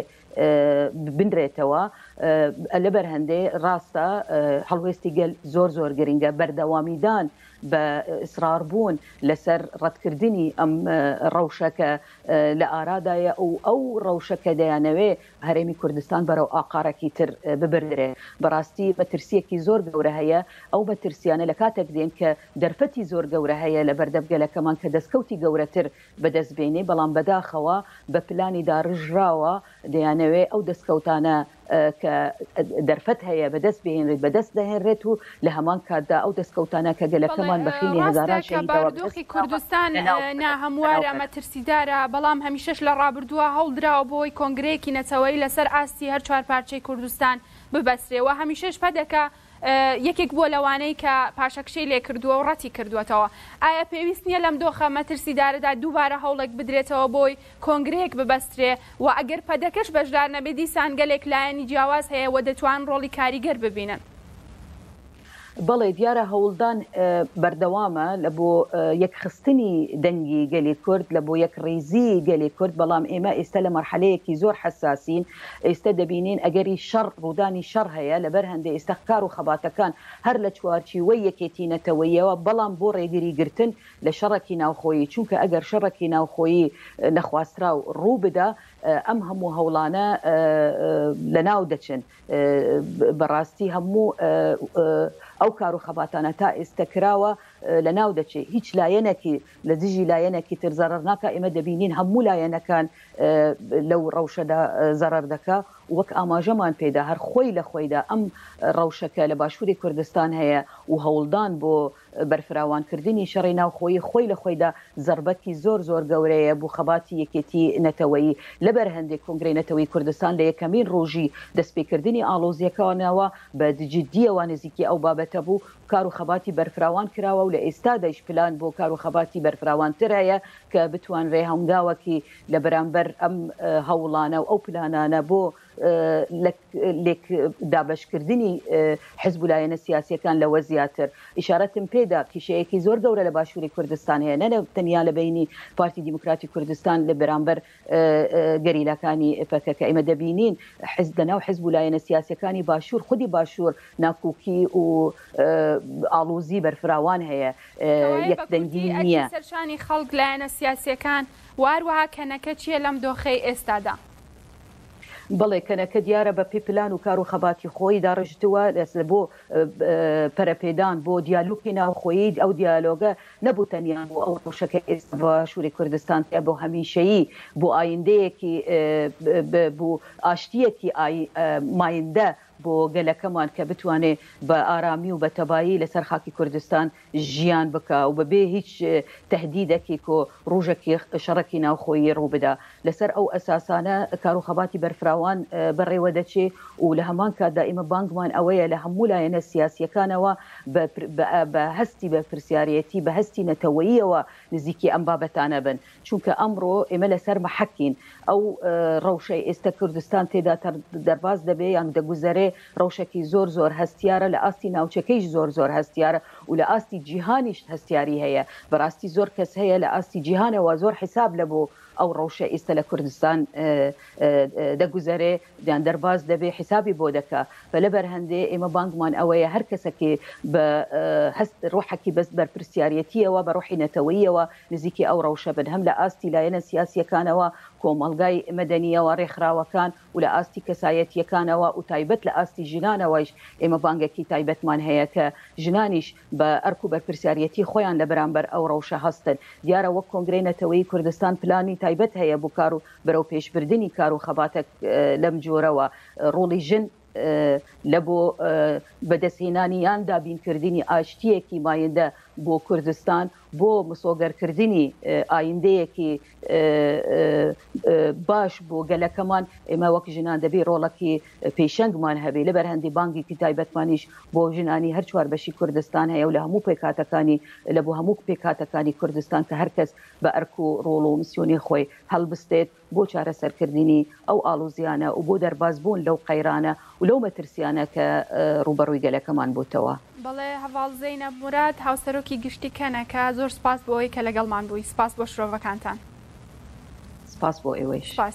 بنرێتەوە لەبەر هەندێ ڕاستە هەڵوێستی گەل زۆر گرنگە بەردەوامیدان بە ئیسرار بوون لەسەر ڕەتکردنی ئەم ڕەوشەکە لە ئارادایە و ئەو ڕەوشەکە دەیانەوێ هەرێمی کوردستان بەرەو ئاقارێکی تر ببردرێ. بەڕاستی بەترسیەکی زۆر گەورە هەیە. ئەو بەترسیانە لە کاتێک دێن کە دەرفەتی زۆر گەورە هەیە لە بەردەبگەلەکەمان کە دەستکەوتی گەورەتر بەدەستبێنێ بەڵام بەداخەوە بە پلانی داڕژراوە دەیانەوێ ئەو دەستکەوتانە کە دەرفەت هەیە بەدەست بهێنرێت بەدەست دەهێنرێت و لە هەمان کاتدا ئەو دەستکەوتانە کە گەلەکەمان بەخینی هەزاران بارودۆخی کوردستان ناهەموارە مەترسیدارە بەڵام هەمیشەش لە ڕابردووە هەوڵدراوە بۆی کۆنگرەیەکی نەتەوەی لەسەر ئاستی هەر چوار پارچەی کوردستان ببەسرێەوە هەمیشەش پەدەکە یەکێک بۆ لەوانەی کە پاشەکشەی لێ کردووە و ڕەتی کردوێتەوە. ئایا پێویست نییە لەم دۆخە مەترسیدارەدا دووبارە هەوڵێک بدرێتەوە بۆی کۆنگرەیەک ببەسترێ و ئەگەر پەدەکەش بەشدار نەبێت دیسان گەلێک لایەنی جیاواز هەیە و دەتوان ڕۆڵی کاریگەر ببینن؟ بەڵێ دیارە هەوڵدان بەردەوامە لە بۆ یەکخستنی دەنگی گەلی کورد لە بۆ یەک ڕێزی گەلی کورد بەڵام ئێمە ئێستا لە مەرحەلەیەکی زۆر حساسین. ئێستا دەبینین ئەگەری شەڕ ڕوودانی شەڕ هەیە لەبەر هەندێک ئێستا کار و خەباتەکان هەر لە چوارچیوەی یەکێتی نەتەوەیەوە بەڵام بۆ ڕێگیری گرتن لە شەڕێکی ناوخۆیی چونکە ئەگەر شەڕێکی ناوخۆیی نەخواسترا و ڕوو بدە ئەم هەموو هەوڵانە لەناو دەچن. بەڕاستی هەموو ئەو کار و خەباتانە تا ئێستا کراوە لە ناو دەچێت هیچ لایەنێکی لە دژی لایەنێکی تر زەرەر ناکە. ئێمە دەبینین هەموو لایەنەکان لەو ڕەوشەدا زەرەر دەکا وەک ئاماژەمان پێدا هەر خۆی لە خۆیدا ئەم ڕەوشەکە لە باشووری کوردستان هەیە و هەوڵدان بۆ بەرفراوانکردنی شەڕی ناوخۆیی خۆی لە خۆیدا زەربەتی زۆر گەورەیە بۆ خەباتی یەکێتی نەتەوەیی لەبەر هەندێک کۆنگرەی نەتەوەی کوردستان لە یەکەمین ڕۆژی دەستپێکردنی ئاڵۆزیەکانەوە بە جددیەوە نزیکی ئەو بابەتە بوو کار و خەباتی بەرفراوان کراوە و لە ئێستادایش پلان بۆ کار و خەباتی بەرفراوانتر هەیە کە بتوانرێ هەنگاوەکی لە بەرامبەر ئەم هەوڵانە و ئەو پلانانە بۆ لێک دابشکردنی حزب و لایەنە سیاسیەکان لەوە زیاتر ئیشارەتم پێدا کیشەیەکی زۆر گەورە لە باشووری کوردستان هەیە نەنە تەنیا لە بینی پارتی دیموکراتی کوردستان لە بەرامبەر گەریلەکانی پەکەکە ئێمە دەبینین لەناو حزب و لایەنە سیاسیەکانی باشوور خودی باشوور ناکۆکی و ئاڵوزی بەرفراوان هەیە یەکدەنگی نییە سەرشانی خەڵک لایەنە سیاسیەکان واروەها کەنەکە چییە لەم دۆخەی ئێستادا؟ بەڵێ کەنەکە دیارە بە پێپلان و کار و خەباتی خۆی داڕژتووە بۆ پەرەپێدان بۆ دیالۆگی ناوخۆیی ئەو دیالۆگە نەبوو تەنیا بۆ ئەو ڕۆژەکە ئێستا باشووری کوردستان بۆ هەمیشەیی بۆ ئایندەیەکی بۆ ئاشتیەکی مایندە بۆ گەلەکەمان کە بتوانێت بە ئارامی و بە تەبایی لەسەر خاکی کوردستان ژیان بکە و بەبێ هیچ تهدیدێکی و ڕۆژێکی شەڕەکی ناوخۆیی ڕوو بدا لەسەر ئەو ئەساسانە کار و خەباتی بەرفراوان بەڕێوە دەچێ و لە هەمان کاتدا ئێمە بانگمان ئەوەیە لە هەموو لایەنە سیاسیەکانەوە بە هەستی بە پرسیارەتی بە هەستی نەتەوەییەوە نزیکی ئەم بابەتانە بن چونکە ئەمڕۆ ئێمە لەسەر مەحەکین ئەو ڕەوشەی ئێستا کوردستان تێدا دەرباز دەبێ یان دەگوزەرێ ڕەوشێکی زۆر هەستیارە لە ئاستی ناوچەکەیش زۆر هەستیارە و لە ئاستی جیهانیش هەستیاری هەیە بەڕاستی زۆر کەس هەیە لە ئاستی جیهانەوە زۆر حساب لە بۆ ئەو ڕەوشە ئێستا لە کوردستان دەگوزەرێ دیان دەرباز دەبێ حسابی بۆ دەکا بە لەبەر هەندێ ئێمە بانگمان ئەوەیە هەر کەسێکی بە هەست ڕۆحێکی بەست بەرپرسیارەتیەوە بە ڕۆحی نەتەوەییەوە نزیکی ئەو ڕەوشە بن هەم لە ئاستی لایەنە سیاسیەکانەوە کۆمەڵگای مەدەنیەوە ڕێکخراوەکان و لە ئاستی کەسایەتیەکانەوە و تایبەت لە ئاستی ژنانەوەیش ئێمە بانگێکی تایبەتمان هەیە کە ژنانیش بە ئەرک و بەرپرسیارەتی خۆیان لە بەرامبەر ئەو ڕەوشە هەستن دیارە وەک کۆنگرەی نەتەوەیی کوردستان پلانی تایبەت هەیە بۆ کار و بەرەو پێشبردننی کار و خەباتە لەم جۆرەوە ڕۆڵی ژن لە بۆ بەدەستهێنانی یان دابینکردنی ئاشتیەکی مایندە بۆ کوردستان بۆ مسۆگەرکردنی ئایندەیەکی باش بۆ گەلەکەمان ئێمە وەک ژنان دەبێ ڕۆڵەکی پێشەنگمان هەبێ لە بەرهەندی بانگێکی تایبەتمانیش بۆ ژنانی هەر چوار بەشی کوردستان هەیە و لە هەموو پێکاتەکانی لە بۆ هەموو پێکاتەکانی کوردستان کە هەرکەس بە ئەرک و ڕۆڵ و مسیۆنی خۆی هەڵبستێت بۆ چارەسەرکردنی ئەو ئاڵوزیانە و بۆ دەربازبوون لەو قەیرانە و لەو مەترسیانە کە ڕوبەڕووی گەلەکەمان بووتەوە. بەڵێ هەواڵ زەینەب موراد هاوسەرۆکی گشتی کەنەکە زۆر سپاس بۆ ئەوەی کە لەگەڵمان بووی سپاس بۆ شرۆڤەکانتان. سپاس بۆ ئێوەیش. سپاس.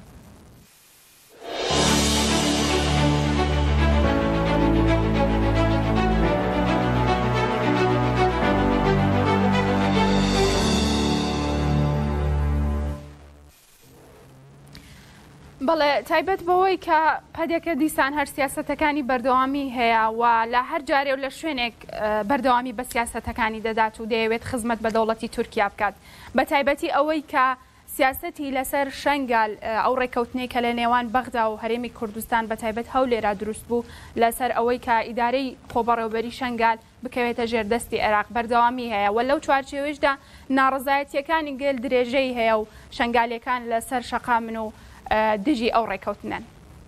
بەڵێ تایبەت بەوەی کە پەدێکە دیسان هەر سیاسەتەکانی بەردەوامی هەیە و لە هەر جارێ و لە شوێنێک بەردەوامی بە سیاسەتەکانی دەدات و دەیەوێت خزمەت بە دەوڵەتی تورکیا بکات بە تایبەتی ئەوەی کە سیاسەتی لەسەر شەنگال ئەو ڕێکەوتنەی کە لە نێوان بەغدا و هەرێمی کوردستان بە تایبەت هەولێرا دروست بوو لەسەر ئەوەی کە ئیدارەی خۆبەڕێوەبەری شەنگال بکەوێتە ژێردەستی عێراق بەردەوامی هەیە و لەو چوارچێوەشدا ناڕزایەتیەکانی گەل درێژەی هەیە و شەنگالەکان لەسەر شەقامن و دژی ئەو ڕێکەوتنن.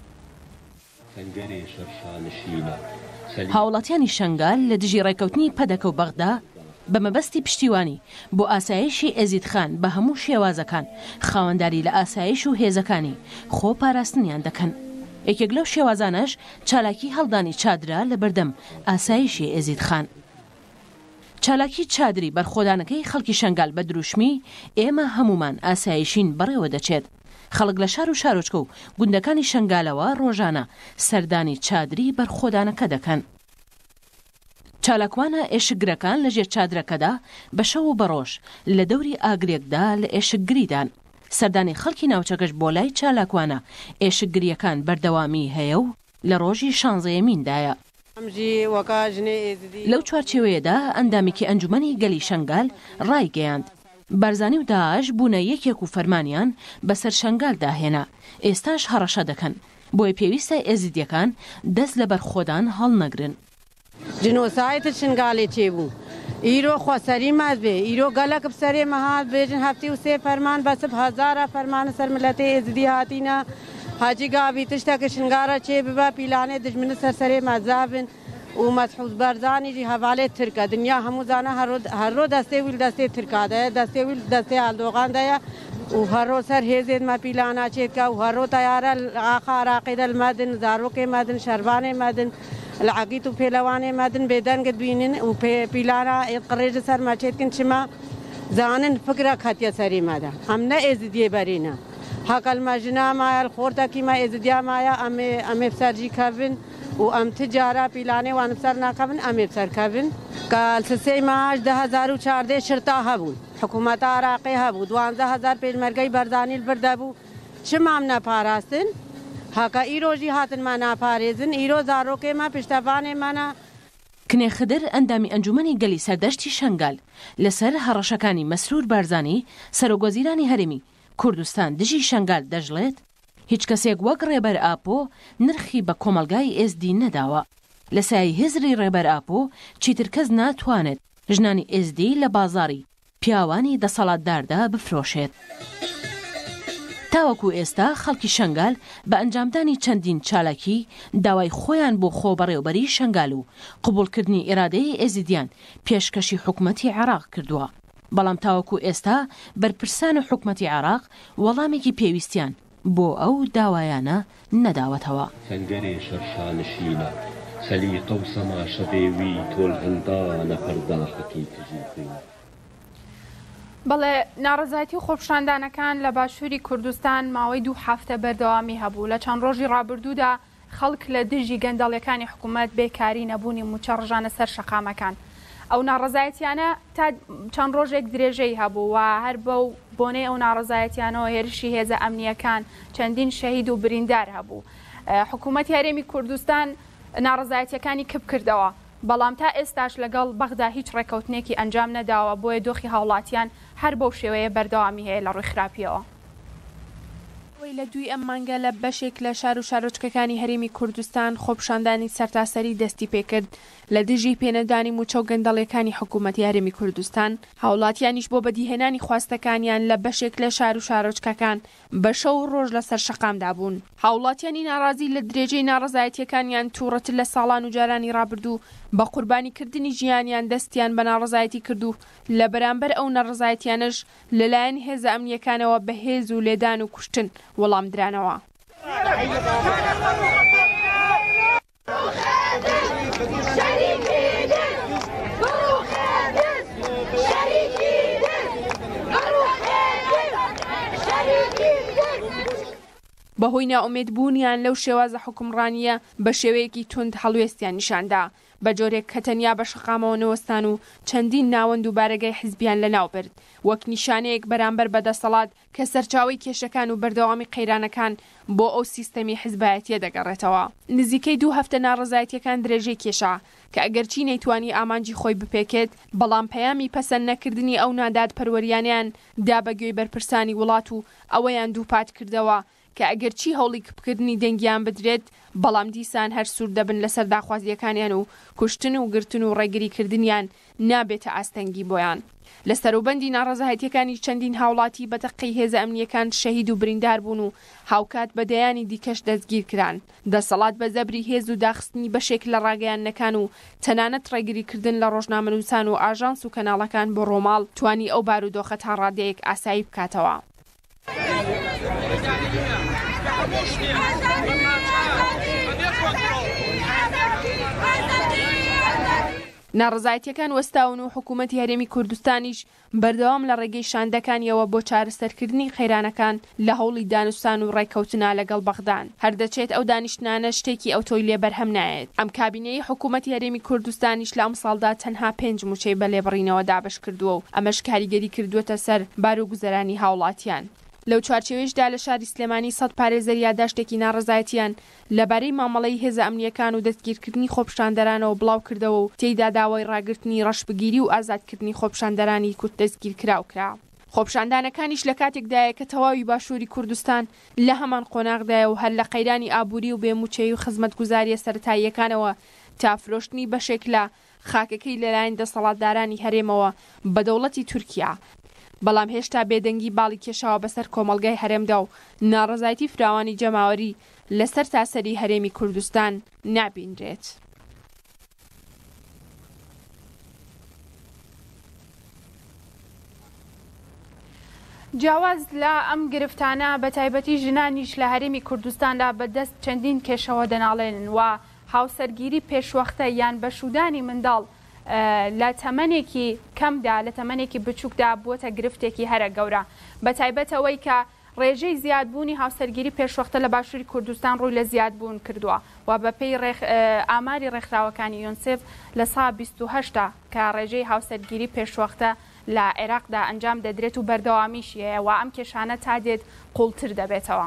هاوڵاتیانی شەنگال لە دژی ڕێکەوتنی پەدەکە و بەغدا بە مەبەستی پشتیوانی بۆ ئاسایشی ئەزیدخان بە هەموو شێوازەکان خاوەنداری لە ئاسایش و هێزەکانی خۆ پاراستنیان دەکەن. یەکێک لەو شێوازانەش چالاکی هەڵدانی چادرا لە بەردەم ئاسایشی ئەزیدخان. چالاکی چادری بەرخۆدانەکەی خەڵکی شەنگال بە دروشمی ئێمە هەمومان ئاسایشین بەڕێوە دەچێت. خەڵک لە شار و شارۆچکە و گوندەکانی شەنگالەوە ڕۆژانە سەردانی چادری بەرخۆدانەکە دەکەن. چالاکوانە ئێشکگرەکان لە ژێر چادرەکەدا بە شەو و بەڕۆژ لە دەوری ئاگرێکدا لە ئێشکگریدان. سەردانی خەڵکی ناوچەکەش بۆ لای چالاکوانە ئێشکگریەکان بەردەوامی هەیە و لە ڕۆژی 16میندایە. لەو چوارچێوەیەدا ئەندامێکی ئەنجومەنی گەلی شەنگال ڕایگەیاند. بارزانی و داعش بوونە یەکێک و فەرمانیان بەسەر شەنگال داهێنا ئێستاش هەڕەشە دەکەن. بۆیە پێویستە ئێزیدیەکان دەست لە بەرخۆدان هەڵنەگرن. جنۆسایتە شنگاڵێ چێبوو. ئیرۆ خۆسەری ماز بێ ئیرۆ گەلک بسەرێ مەهات بێژن هەفتی و سێ فەرمان بەسب هەزارە فەرمانە سەر ملەتێ ئێزیدی هاتینە حاجی گاوی تشتێکە شنگارە چێ ببە پیلانێ دژمنە سەرسەرێ مەزابن و مەسحوز بەرزانیجی هەڤالێت ترکە دنیا هەموو زانە هەرۆ دەستێ ویل دەستێ ترکادەیە دەستێ ویل دەستێ هەڵدۆغاندەیە و هەرۆ سەر هێزێت مە پیلانە چێتکە و هەرۆ تەیارە ئاخا عراقیدە مەدن زارۆکێ مەدن شەربانێ مەدن العقيت وبيلواني مادن بيدان قد بينن وبيلانا يقرج سر ما تشكن شما زانن فكرة خاتيا سري ماذا امنا ازديه برينا هاكل ماجنا ما الخورتا كيما ازديا مايا ام بسرجي كافن وام تجاره بيلانه وان بسرنا كافن ام بسر كافن قال سسي ماج 2014 شرطه هبون حكومه عراقي هبو 12000 پیشمرگی بردانی البردابو شما امنا پاراستن هاکا ئیرۆژی هاتنمان ناپارێزن ئیرۆ زارۆکێمە پشتەوانێمانە. کنێ خدر ئەندامی ئەنجومەنی گەلی سەردەشتی شەنگال لەسەر هەڕەشەکانی مەسرور بارزانی سەرۆگۆزیرانی هەرێمی کوردستان دژی شەنگال دەژڵێت هیچ کەسێک وەک ڕێبەر ئاپۆ نرخی بە کۆمەلگای ئێزدی نەداوە. لە سای هێزری ڕێبەر ئاپۆ چیتر کەس ناتوانێت ژنانی ئێزدی لە بازاری پیاوانی دەسەڵاتداردا بفرۆشێت. تاوەکو ئێستا خەڵکی شەنگال بە ئەنجامدانی چەندین چالاکی داوای خۆیان بۆ خۆبەڕێوەبەری شەنگال و قبولکردنی ئێرادەی ئێزیدیان پێشکەشی حکوومەتی عێراق کردووە. بەڵام تاوەکو ئێستا بەرپرسان و حکوومەتی عێراق وەڵامێکی پێویستیان بۆ ئەو داوایانە نەداوەتەوە. سەنگەرێ شەرشانشینە سەلیقە و سەماشە بێوی تۆل هەندانە پەرداخەکی تژی. بەڵێ ناڕزایەتی و خۆپشاندانەکان لە باشووری کوردستان ماوەی 2 هەفتە بەردەوامی هەبوو. لە چەند ڕۆژی ڕابردوودا خەڵک لە دژی گەندەڵیەکانی حکوومەت بێکاری نەبوونی موچە ڕژانە سەر شەقامەکان. ئەو ناڕزایەتیانە تا چەند ڕۆژێک درێژەی هەبوو و هەر بەو بۆنەی ئەو ناڕزایەتیانەوە هێرشی هێزە ئەمنیەکان چەندین شەهید و بریندار هەبوو. حکوومەتی هەرێمی کوردستان ناڕزایەتیەکانی کپ کردەوە. بەڵام تا ئێستاش لەگەڵ بەغدا هیچ ڕێکەوتنێکی ئەنجام نەداوە بۆیە دۆخی هاوڵاتیان هەر بەو شێوەیە بەردەوامی هەیە لە ڕووی خراپیەوە. لە دوی ئەم مانگە لە بەشێک لە شار و شارۆچکەکانی هەرێمی کوردستان خۆپشاندانی سەرتاسەری دەستی پێکرد لە دژی پێنەدانی موچە و گەندەڵیەکانی حکوومەتی هەرێمی کوردستان. هاوڵاتیانیش بۆ بەدیهێنانی خواستەکانیان لە بەشێک لە شار و شارۆچکەکان بە شەو ڕۆژ لەسەر شەقامدا بوون. هاوڵاتیانی ناڕازی لە درێژەی ناڕزایەتیەکانیان تووڕەتر لە ساڵان و جارانی ڕابردوو بە قوربانیکردنی ژیانیان دەستیان بە ناڕزایەتی کردو لە بەرامبەر ئەو نەڕزایەتیانەش لەلایەن هێزە ئەمنیەکانەوە بە هێز و لێدان و کوشتن وەڵام درانەوە. بەهۆی ناومێدبوونیان لەو شێوازە حکومڕانیە بە شێوەیەکی تند هەڵوێستیان نیشاندا بە جۆرێک کە تەنیا بە شەقامەوە نەوەستان و چەندین ناوەند و بارەگای حیزبیان لەناو برد وەک نیشانەیەک بەرامبەر بەدەسەڵات کە سەرچاوی کێشەکان و بەردەوامی قەیرانەکان بۆ ئەو سیستەمی حیزبایەتیە دەگەڕێتەوە. نزیکەی 2 هەفتە ناڕزایەتیەکان درێژەی کێشا کە ئەگەرچی نەیتوانی ئامانجی خۆی بپێکێت بەڵام پەیامی پەسەند نەکردنی ئەو ناداد پەروەریانیان دابەگوێی بەرپرسانی وڵات و ئەوەیان دووپات کردەوە کە ئەگەرچی هەوڵی کپکردنی دەنگیان بدرێت بەڵام دیسان هەر سوور دەبن لەسەر داخوازیەکانیان و کوشتن و گرتن و ڕێگریکردنیان نابێتە ئاستەنگی بۆیان. لە سەروبەندی ناڕەزایەتیەکانی چەندین هاوڵاتی بە تەقەی هێزە ئەمنیەکان شەهید و بریندار بوون و هاوکات بە دەیانی دیکەش دەستگیر کران. دەسەڵات بە زەبری هێز و داخستنی بەشێک لە ڕاگەیانەکان و تەنانەت ڕێگریکردن لە ڕۆژنامەنووسان و ئاژانس و کەناڵەکان بۆ ڕۆماڵ توانی ئەو بارودۆخە تا ڕادەیەک ئاسایی بکاتەوە. ناڕزایەتیەکان وەستاون و حکوومەتی هەرێمی کوردستانیش بەردەوام لە ڕێگەی شاندەکانیەوە بۆ چارەسەرکردنی خەیرانەکان لە هەوڵی دانوستان و ڕێککەوتنا لەگەڵ بەغدان هەردەچێت ئەو دانیشتانە شتێکی ئەو تۆی لێ بەرهەم نایێت. ئەم کابینەی حکوومەتی هەرێمی کوردستانیش لە ئەم ساڵدا تەنها 5 موچەی بە لێبڕینەوە دابش کردووە و ئەمەش کاریگەری کردووەتە سەر بارۆگوزەرانی هاوڵاتیان. لەو چوارچێوەیشدا لە شاری سلێمانی 100 پارێزەر یادداشتێکی ناڕزایەتیان لەبارەی مامەڵەی هێزە ئەمنیەکان و دەستگیرکردنی خۆپشاندەرانەوە بڵاو کردەوە و تێیدا داوای ڕاگررتنی ڕەشبگیری و ئازادکردنی خۆپشاندەرانی کورد دەستگیر کراوکرا. خۆپشاندانەکانیش لە کاتێکدایە کە تەواوی باشووری کوردستان لە هەمان قۆناغدایە و هەر لە قەیرانی ئابووری و بێموچەی و خزمەتگوزاریە سەرەتاییەکانەوە تا فرۆشتنی بەشێک لە خاکەکەی لەلایەن دەسەڵاتدارانی هەرێمەوە بە دەوڵەتی تورکیا. بەڵام هێشتا بێدەنگی باڵی کێشاوە بەسەر کۆمەڵگای هەرێمدا و ناڕەزایەتی فراوانی جەماوەری لەسەر تاسەری هەرێمی کوردستان نابینرێت. جیاواز لە ئەم گرفتانە بە تایبەتی ژنانیش لە هەرێمی کوردستاندا بەدەست چەندین کێشەوە دەناڵێنن و هاوسەرگیری پێشوەختە یان بەشودانی منداڵ لە تەمەنێکی کەمدا لە تەمەنێکی بچووکدا بووەتە گرفتێکی هەرە گەورە بە تایبەتەوەی کە ڕێژەی زیادبوونی هاوسەرگیری پێشوەختە لە باشووری کوردستان ڕووی لە زیادبوون کردووە و بەپێی ئاماری ڕێکخراوەکانی یونسف لە سا 28 کە ڕێژەی هاوسەرگیری پێشوەختە لە عێراقدا ئەنجام دەدرێت و بەردەوامیشیە و ئەم کێشانە تا دێت قوڵتر دەبێتەوە.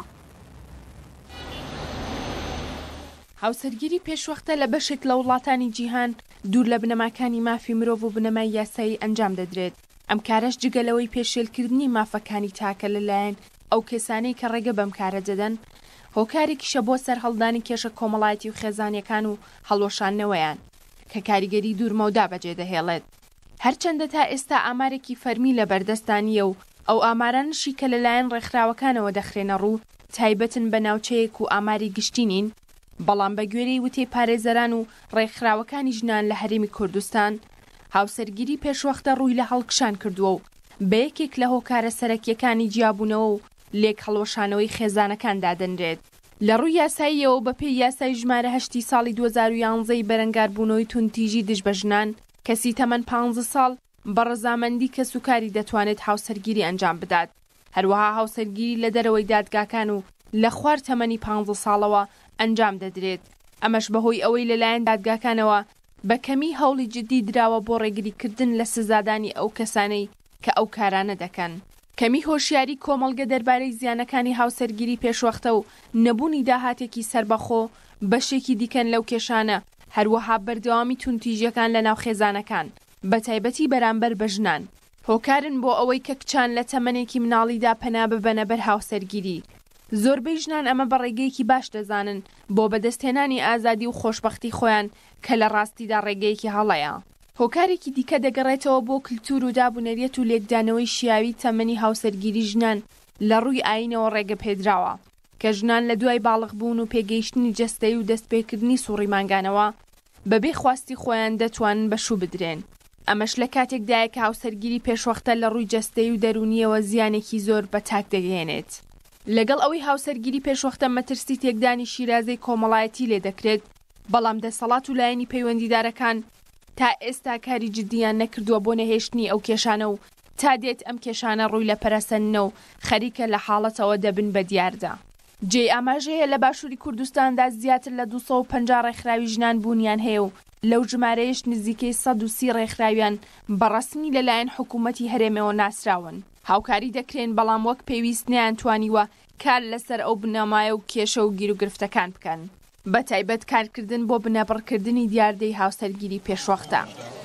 هاوسەرگیری پێشوەختە لە بەشێک لە وڵاتانی جیهان دوور لە بنەماکانی مافی مرۆڤ و بنەمای یاسایی ئەنجام دەدرێت. ئەم کارەش جگەلەوەی پێشێلکردنی مافەکانی تاکە لەلایەن ئەو کێسانەی کە ڕێگە بەم کارە دەدەن هۆکارێکیشە بۆ سەرهەڵدانی کێشە کۆمەڵایەتی و خێزانیەکان و هەڵوەشانەوەیان کە کاریگەری دوورمەودا بەجێ دەهێڵێت. هەرچەندە تا ئێستا ئامارێکی فەرمی لە بەردەستانیە و ئەو ئامارانشی کە لەلایەن ڕێکخراوەکانەوە دەخرێنە ڕوو تایبەتن بە ناوچەیەک و ئاماری گشتی نین، بەڵام بە گوێرەی وتەی پارێزەران و ڕێکخراوەکانی ژنان لە هەرێمی کوردستان هاوسەرگیری پێشوەختە ڕووی لە هەڵکشان کردووە و بە یەکێک لە هۆکارە سەرەکیەکانی جیابوونەوە و لێک هەڵوەشانەوەی خێزانەکان دادەنرێت. لە ڕووی یاساییەوە بەپێی یاسای ژمارە 8 ساڵی 2011 بەرەنگاربوونەوەی تونتیژی دژ بە ژنان کەسی تەمەن 15 ساڵ بە ڕەزامەندی کە سوکاری دەتوانێت هاوسەرگیری ئەنجام بدات. هەروەها هاوسەرگیری لە دەرەوەی دادگاکان و لە خوار تەمەنی 15 ساڵەوە ئەنجام دەدرێت. ئەمەش بەهۆی ئەوەی لەلایەن دادگاکانەوە بە کەمی هەوڵی جدی دراوە بۆ ڕێگریکردن لە سزادانی ئەو کەسانەی کە ئەو کارانە دەکەن. کەمی هۆشیاری کۆمەڵگە دەربارەی زیانەکانی هاوسەرگیری پێشوەختە و نەبوونی داهاتێکی سربەخۆ بەشێکی دیکەن لەو کێشانە، هەروەها بەردەوامی تونتیژەکان لە ناو خێزانەکان بە تایبەتی بەرامبەر بە ژنان هۆکارن بۆ ئەوەی کە کچان لە تەمەنێکی مناڵیدا پەنا ببەنە بەر هاوسەرگیری. زۆربەی ژنان ئەمە بە ڕێگەیەکی باش دەزانن بۆ بەدەستهێنانی ئازادی و خۆشبەختی خۆیان کە لە ڕاستیدا ڕێگەیەکی هەڵەیە. هۆکارێکی دیکە دەگەڕێتەوە بۆ کلتور و دابوونەریەت و لێکدانەوەی شیاوی تەمەنی هاوسەرگیری ژنان لە ڕووی ئاینەوە ڕێگە پێدراوە کە ژنان لە دوای باڵغ بوون و پێگەیشتنی جەستەی و دەستپێکردنی سوڕی مانگانەوە بەبێ خواستی خۆیان دەتوانن بەشوو بدرێن. ئەمەش لە کاتێکدایە کە هاوسەرگیری پێشوەختە لە ڕووی جەستەی و دەرونیەوە زیانێکی زۆر بە تاک دەگەێنێت. لەگەڵ ئەوەی هاوسەرگیری پێشوەختە مەترسی تێکدانی شیرازەی کۆمەڵایەتی لێ دەکرێت، بەڵام دەسەڵات و لایەنی پەیوەندیدارەکان تا ئێستا کاری جدیان نەکردووە بۆ نەهێشتنی ئەو کێشانە و تا دێت ئەم کێشانە ڕووی لە پەرەسەندنە و خەریکە لە حاڵەتەوە دەبن بە دیاردا. جێ ئاماژەیە لە باشووری کوردستاندا زیاتر لە 250 ڕێکخراوی ژنان بوونیان هەیە و لەو ژمارەیەش نزیکەی 130 ڕێکخراویان بەڕەسمی لەلایەن حکوومەتی هەرێمەوە ناسراون. هاوکاری دەکرێن بەڵام وەک پێویست نەیانتوانیوە کار لەسەر ئەو بنەمایە و کێشە و گیر و گرفتەکان بکەن. بە تایبەت کارکردن بۆ بنەبڕکردنی دیاردەی هاوسەرگیری پێشوەختە.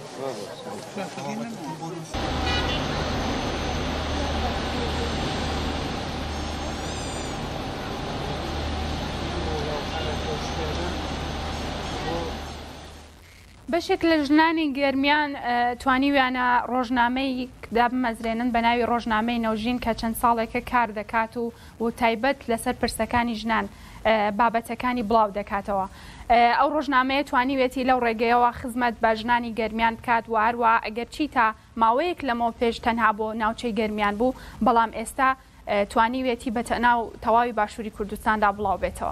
بەشێک لە ژنانی گەرمیان توانیویانە ڕۆژنامەی دابمەزرێنن بە ناوی ڕۆژنامەی نەوژین کە چەند ساڵێکە کار دەکات و تایبەت لەسەر پرسەکانی ژنان بابەتەکانی بڵاو دەکاتەوە. ئەو ڕۆژنامەیە توانیوێتی لەو ڕێگەیەوە خزمەت بە ژنانی گەرمیان بکات و هەروە ئەگەر چی تا ماوەیەک لەمەوە پێش تەنها بۆ ناوچەی گەرمیان بوو، بەڵام ئێستا توانیوێتی بە ناو تەواوی باشووری کوردستاندا بڵاو بێتەوە.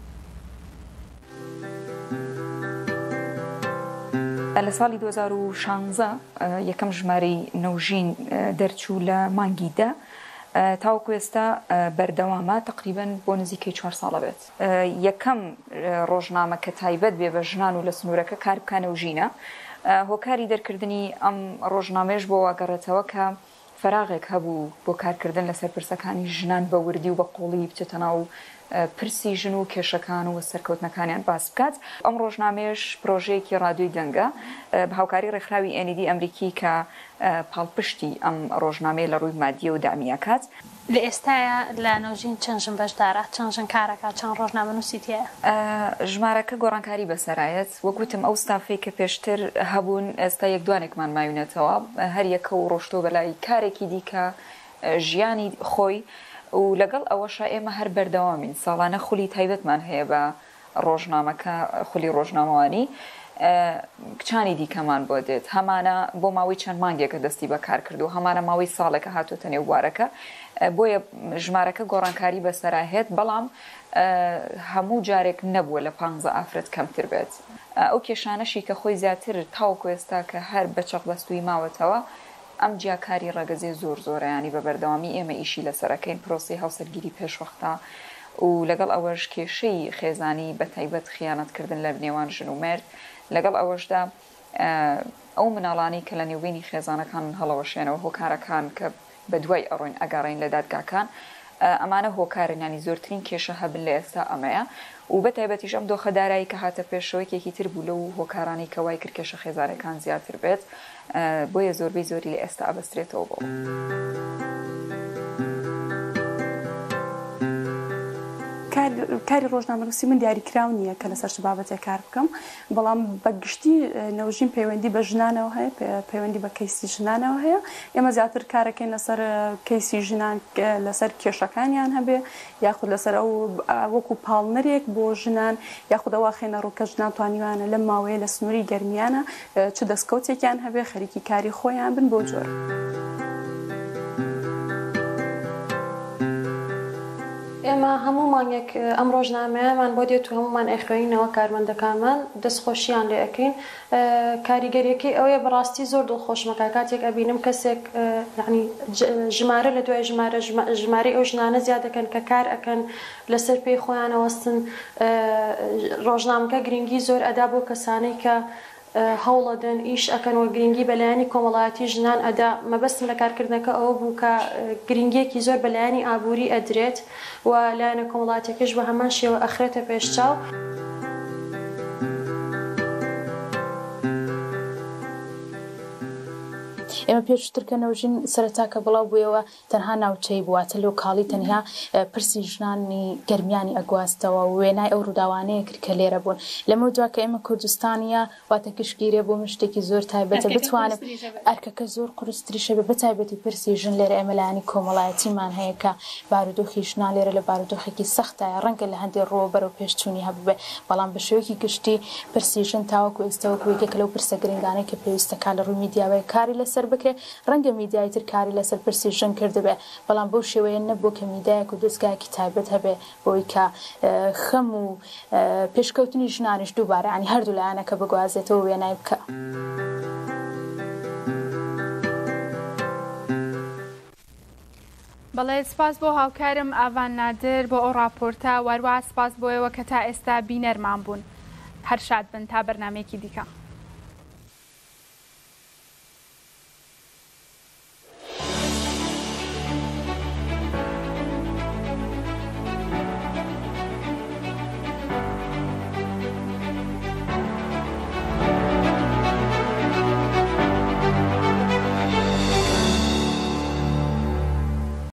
لە ساڵی 2016 یەکەم ژمارەی نەوژین دەرچوو لە مانگیدا تاوەکو ئێستا بەردەوامە تقریباً بۆ نزیکەی 4 ساڵە بێت. یەکەم ڕۆژنامە کە تایبەت بێ بە ژنان و لە سنوورەکە کار بکە نەوژینە. هۆکاری دەرکردنی ئەم ڕۆژنامەش بۆ واگەڕێتەوە کە فەراغێک هەبوو بۆ کارکردن لەسەر پرسەکانی ژنان بە وردی و بە قوڵی بچێتە ناو پرسی ژن و کێشەکان و سەرکەوتنەکانیان باس بکات. ئەم ڕۆژنامەیەش پرۆژەیەکی ڕادیۆی دەنگە بە هاوکاری ڕێکخراوی NED ئەمریکی کە پاڵپشتی ئەم ڕۆژنامەیە لە ڕووی مادیە و دامیەکات. لە ئێستاە لە نەوژین چەندژن بەشدارە چەندژن کارەکە چەند ڕۆژنامە نووسیتە؟ ژمارەکە گۆڕانکاری بەسەرایەت وەکوتم ئەو ستافەی کە پێشتر هەبوون ئێستا یەک دوانێکمان ماوینێتەوە هەر یەکە و ڕۆشتۆ بەلای کارێکی دیکە ژیانی خۆی و لەگەڵ ئەوەشە ئێمە هەر بەردەوامین ساڵانە خولی تایبەتمان هەیە بە ڕۆژنامەکە خولی ڕۆژنامەوانی کچانی دیکەمان بۆ دێت هەمانە بۆ ماوەی چەند مانگێکە دەستی بەکار کردو هەمانە ماوەی ساڵێکە هاتوۆتە نێو بوارەکە بۆیە ژمارەکە گۆڕانکاری بەسەرهێت بەڵام هەموو جارێک نەبووە لە 15 ئافرەت کەمتر بێت ئەو کێشانەشی کە خۆی زیاتر تاوەکو ئێستا کە هەر بەچەق بەستووی ماوەتەوە ئەم جیاکاری ڕەگەزێ زۆر زۆرەیانی بە بەردەوامی ئێمە ئیشی لەسەرەکەین پرۆسی هاوسەرگیری پێشوەختە و لەگەڵ ئەوەش کێشەی خێزانی بە تایبەت خیانەتکردن لە نێوان ژن و مرد لەگەڵ ئەوەشدا ئەو مناڵانی کە لە نێوبینی خێزانەکان هەڵەوەشێنەوە هۆکارەکان کە بە دوای ئەڕۆین ئەگەڕین لە دادگاکان ئەمانە هۆکارنانی زۆرترین کێشە هەبن لە ئێستا ئەمەیە و بە تایبەتیش ئەم دۆخەدارایی کە هاتە پێشەوەیەکی تر بوو لەو هۆکارانی کە وای کرد کێشە خێزانەکان زیاتر بێت بۆیە زۆربەی زۆری لە ئێستا ئەبەسترێتەوە بۆ کاری ڕۆژنامەنووسی من دیاریکراو نییە کە لەسەر چ بابەتێک کار بکەم بەڵام بەگشتی نەوژین پەیوەندی بە ژنانەوە هەیە پەیوەندی بە کەیسی ژنانەوە هەیە ئێمە زیاتر کارەکەین لەسەر کەیسی ژنان لەسەر کێشەکانیان هەبێ یاخود لەسەر ئەو وەکو پاڵنەرێک بۆ ژنان یاخود ئەوە خێنە ڕووکە ژنان توانیوانە لەم ماوەیە لە سنووری گەرمیانە چ دەستکەوتێکیان هەبێ خەریکی کاری خۆیان بن بۆ جۆر. ئێمە هەموو مانگێک ئەم ڕۆژنامەیەمان بۆ دێت و هەمومان ئەخوێنینەوە کارمەندەکانمان دەستخۆشییان لێ ئەەکەین کاریگەریەکەی ئەوەیە بەڕاستی زۆر دڵخۆشمەکە کاتێک ئەبینم کەسێک یعنی ژمارە لە دوای ژمارە ئەو ژنانە زیاد دەکەن کە کار ئەەکەن لەسەر پێی خۆیانەوەستن ڕۆژنامەکە گرنگی زۆر ئەدا بۆ کەسانەی کە هەوڵەدەن ئیش ئەکەن وە گرنگی بەلایانی کۆمەڵایەتی ژنان ئەدا مەبەستم لە کارکردنەکە ئەوە بوو کە گرنگیەکی زۆر بەلایانی ئابووری ئەدرێت و لایەنە کۆمەڵاتەکەش بە هەمان شێوە ئەخرێتە پێشچاو. ئێمە پێشترکە نەوژین سەرەتاکە بڵاو بوویەوە تەنها ناوچەی بواتە لۆکاڵی تەنها پرسی ژنانی گەرمیانی ئەگواستەوە وێنای ئەو ڕووداوانەیە کرد کە لێرە بوون لەمە دووە کە ئێمە کوردستانیە واتە کشگیرێ بۆ من شتێکی زۆر تایبەتە بتوانم ئەرکەکە زۆر قورستریشە بە بەتایبەتی پرسی ژن لێرە ئێمە لایانی کۆمەڵایەتیمان هەیە کە بارودۆخی ژنان لێرە لە بارودۆخێکی سەختایە ڕەنگە لە هەندێک ڕۆ بەرەو پێشچوونی هەبووبێ بەڵام بە شێوەیەکی گشتی پرسی ژن تاوەکو ئێستاوەکو یەکێک لەو پرسە گرنگانەی کە پێویستەکە لە ڕووی میدیاوەیە کاری لەسەر بکرێ ڕەنگە میدیای تر کاری لەسەر پرسی ژن کردبێ بەڵام بەو شێوەیە نەبوو کە میدایەک و دەستگایەکی تایبەت هەبێ بۆی کە خەم و پێشکەوتنی ژنانیش دووبارە ینی هەردوو لایەنەکە بگوازێتەوە وێنای بکە. بەڵێ سپاس بۆ هاوکارم ئاوان نادر بۆ ئەو راپۆرتە وەروە سپاس بۆیەوە کە تا ئێستا بینەرمان بوون هەر شاد بن تا بەرنامەیەکی دیکە.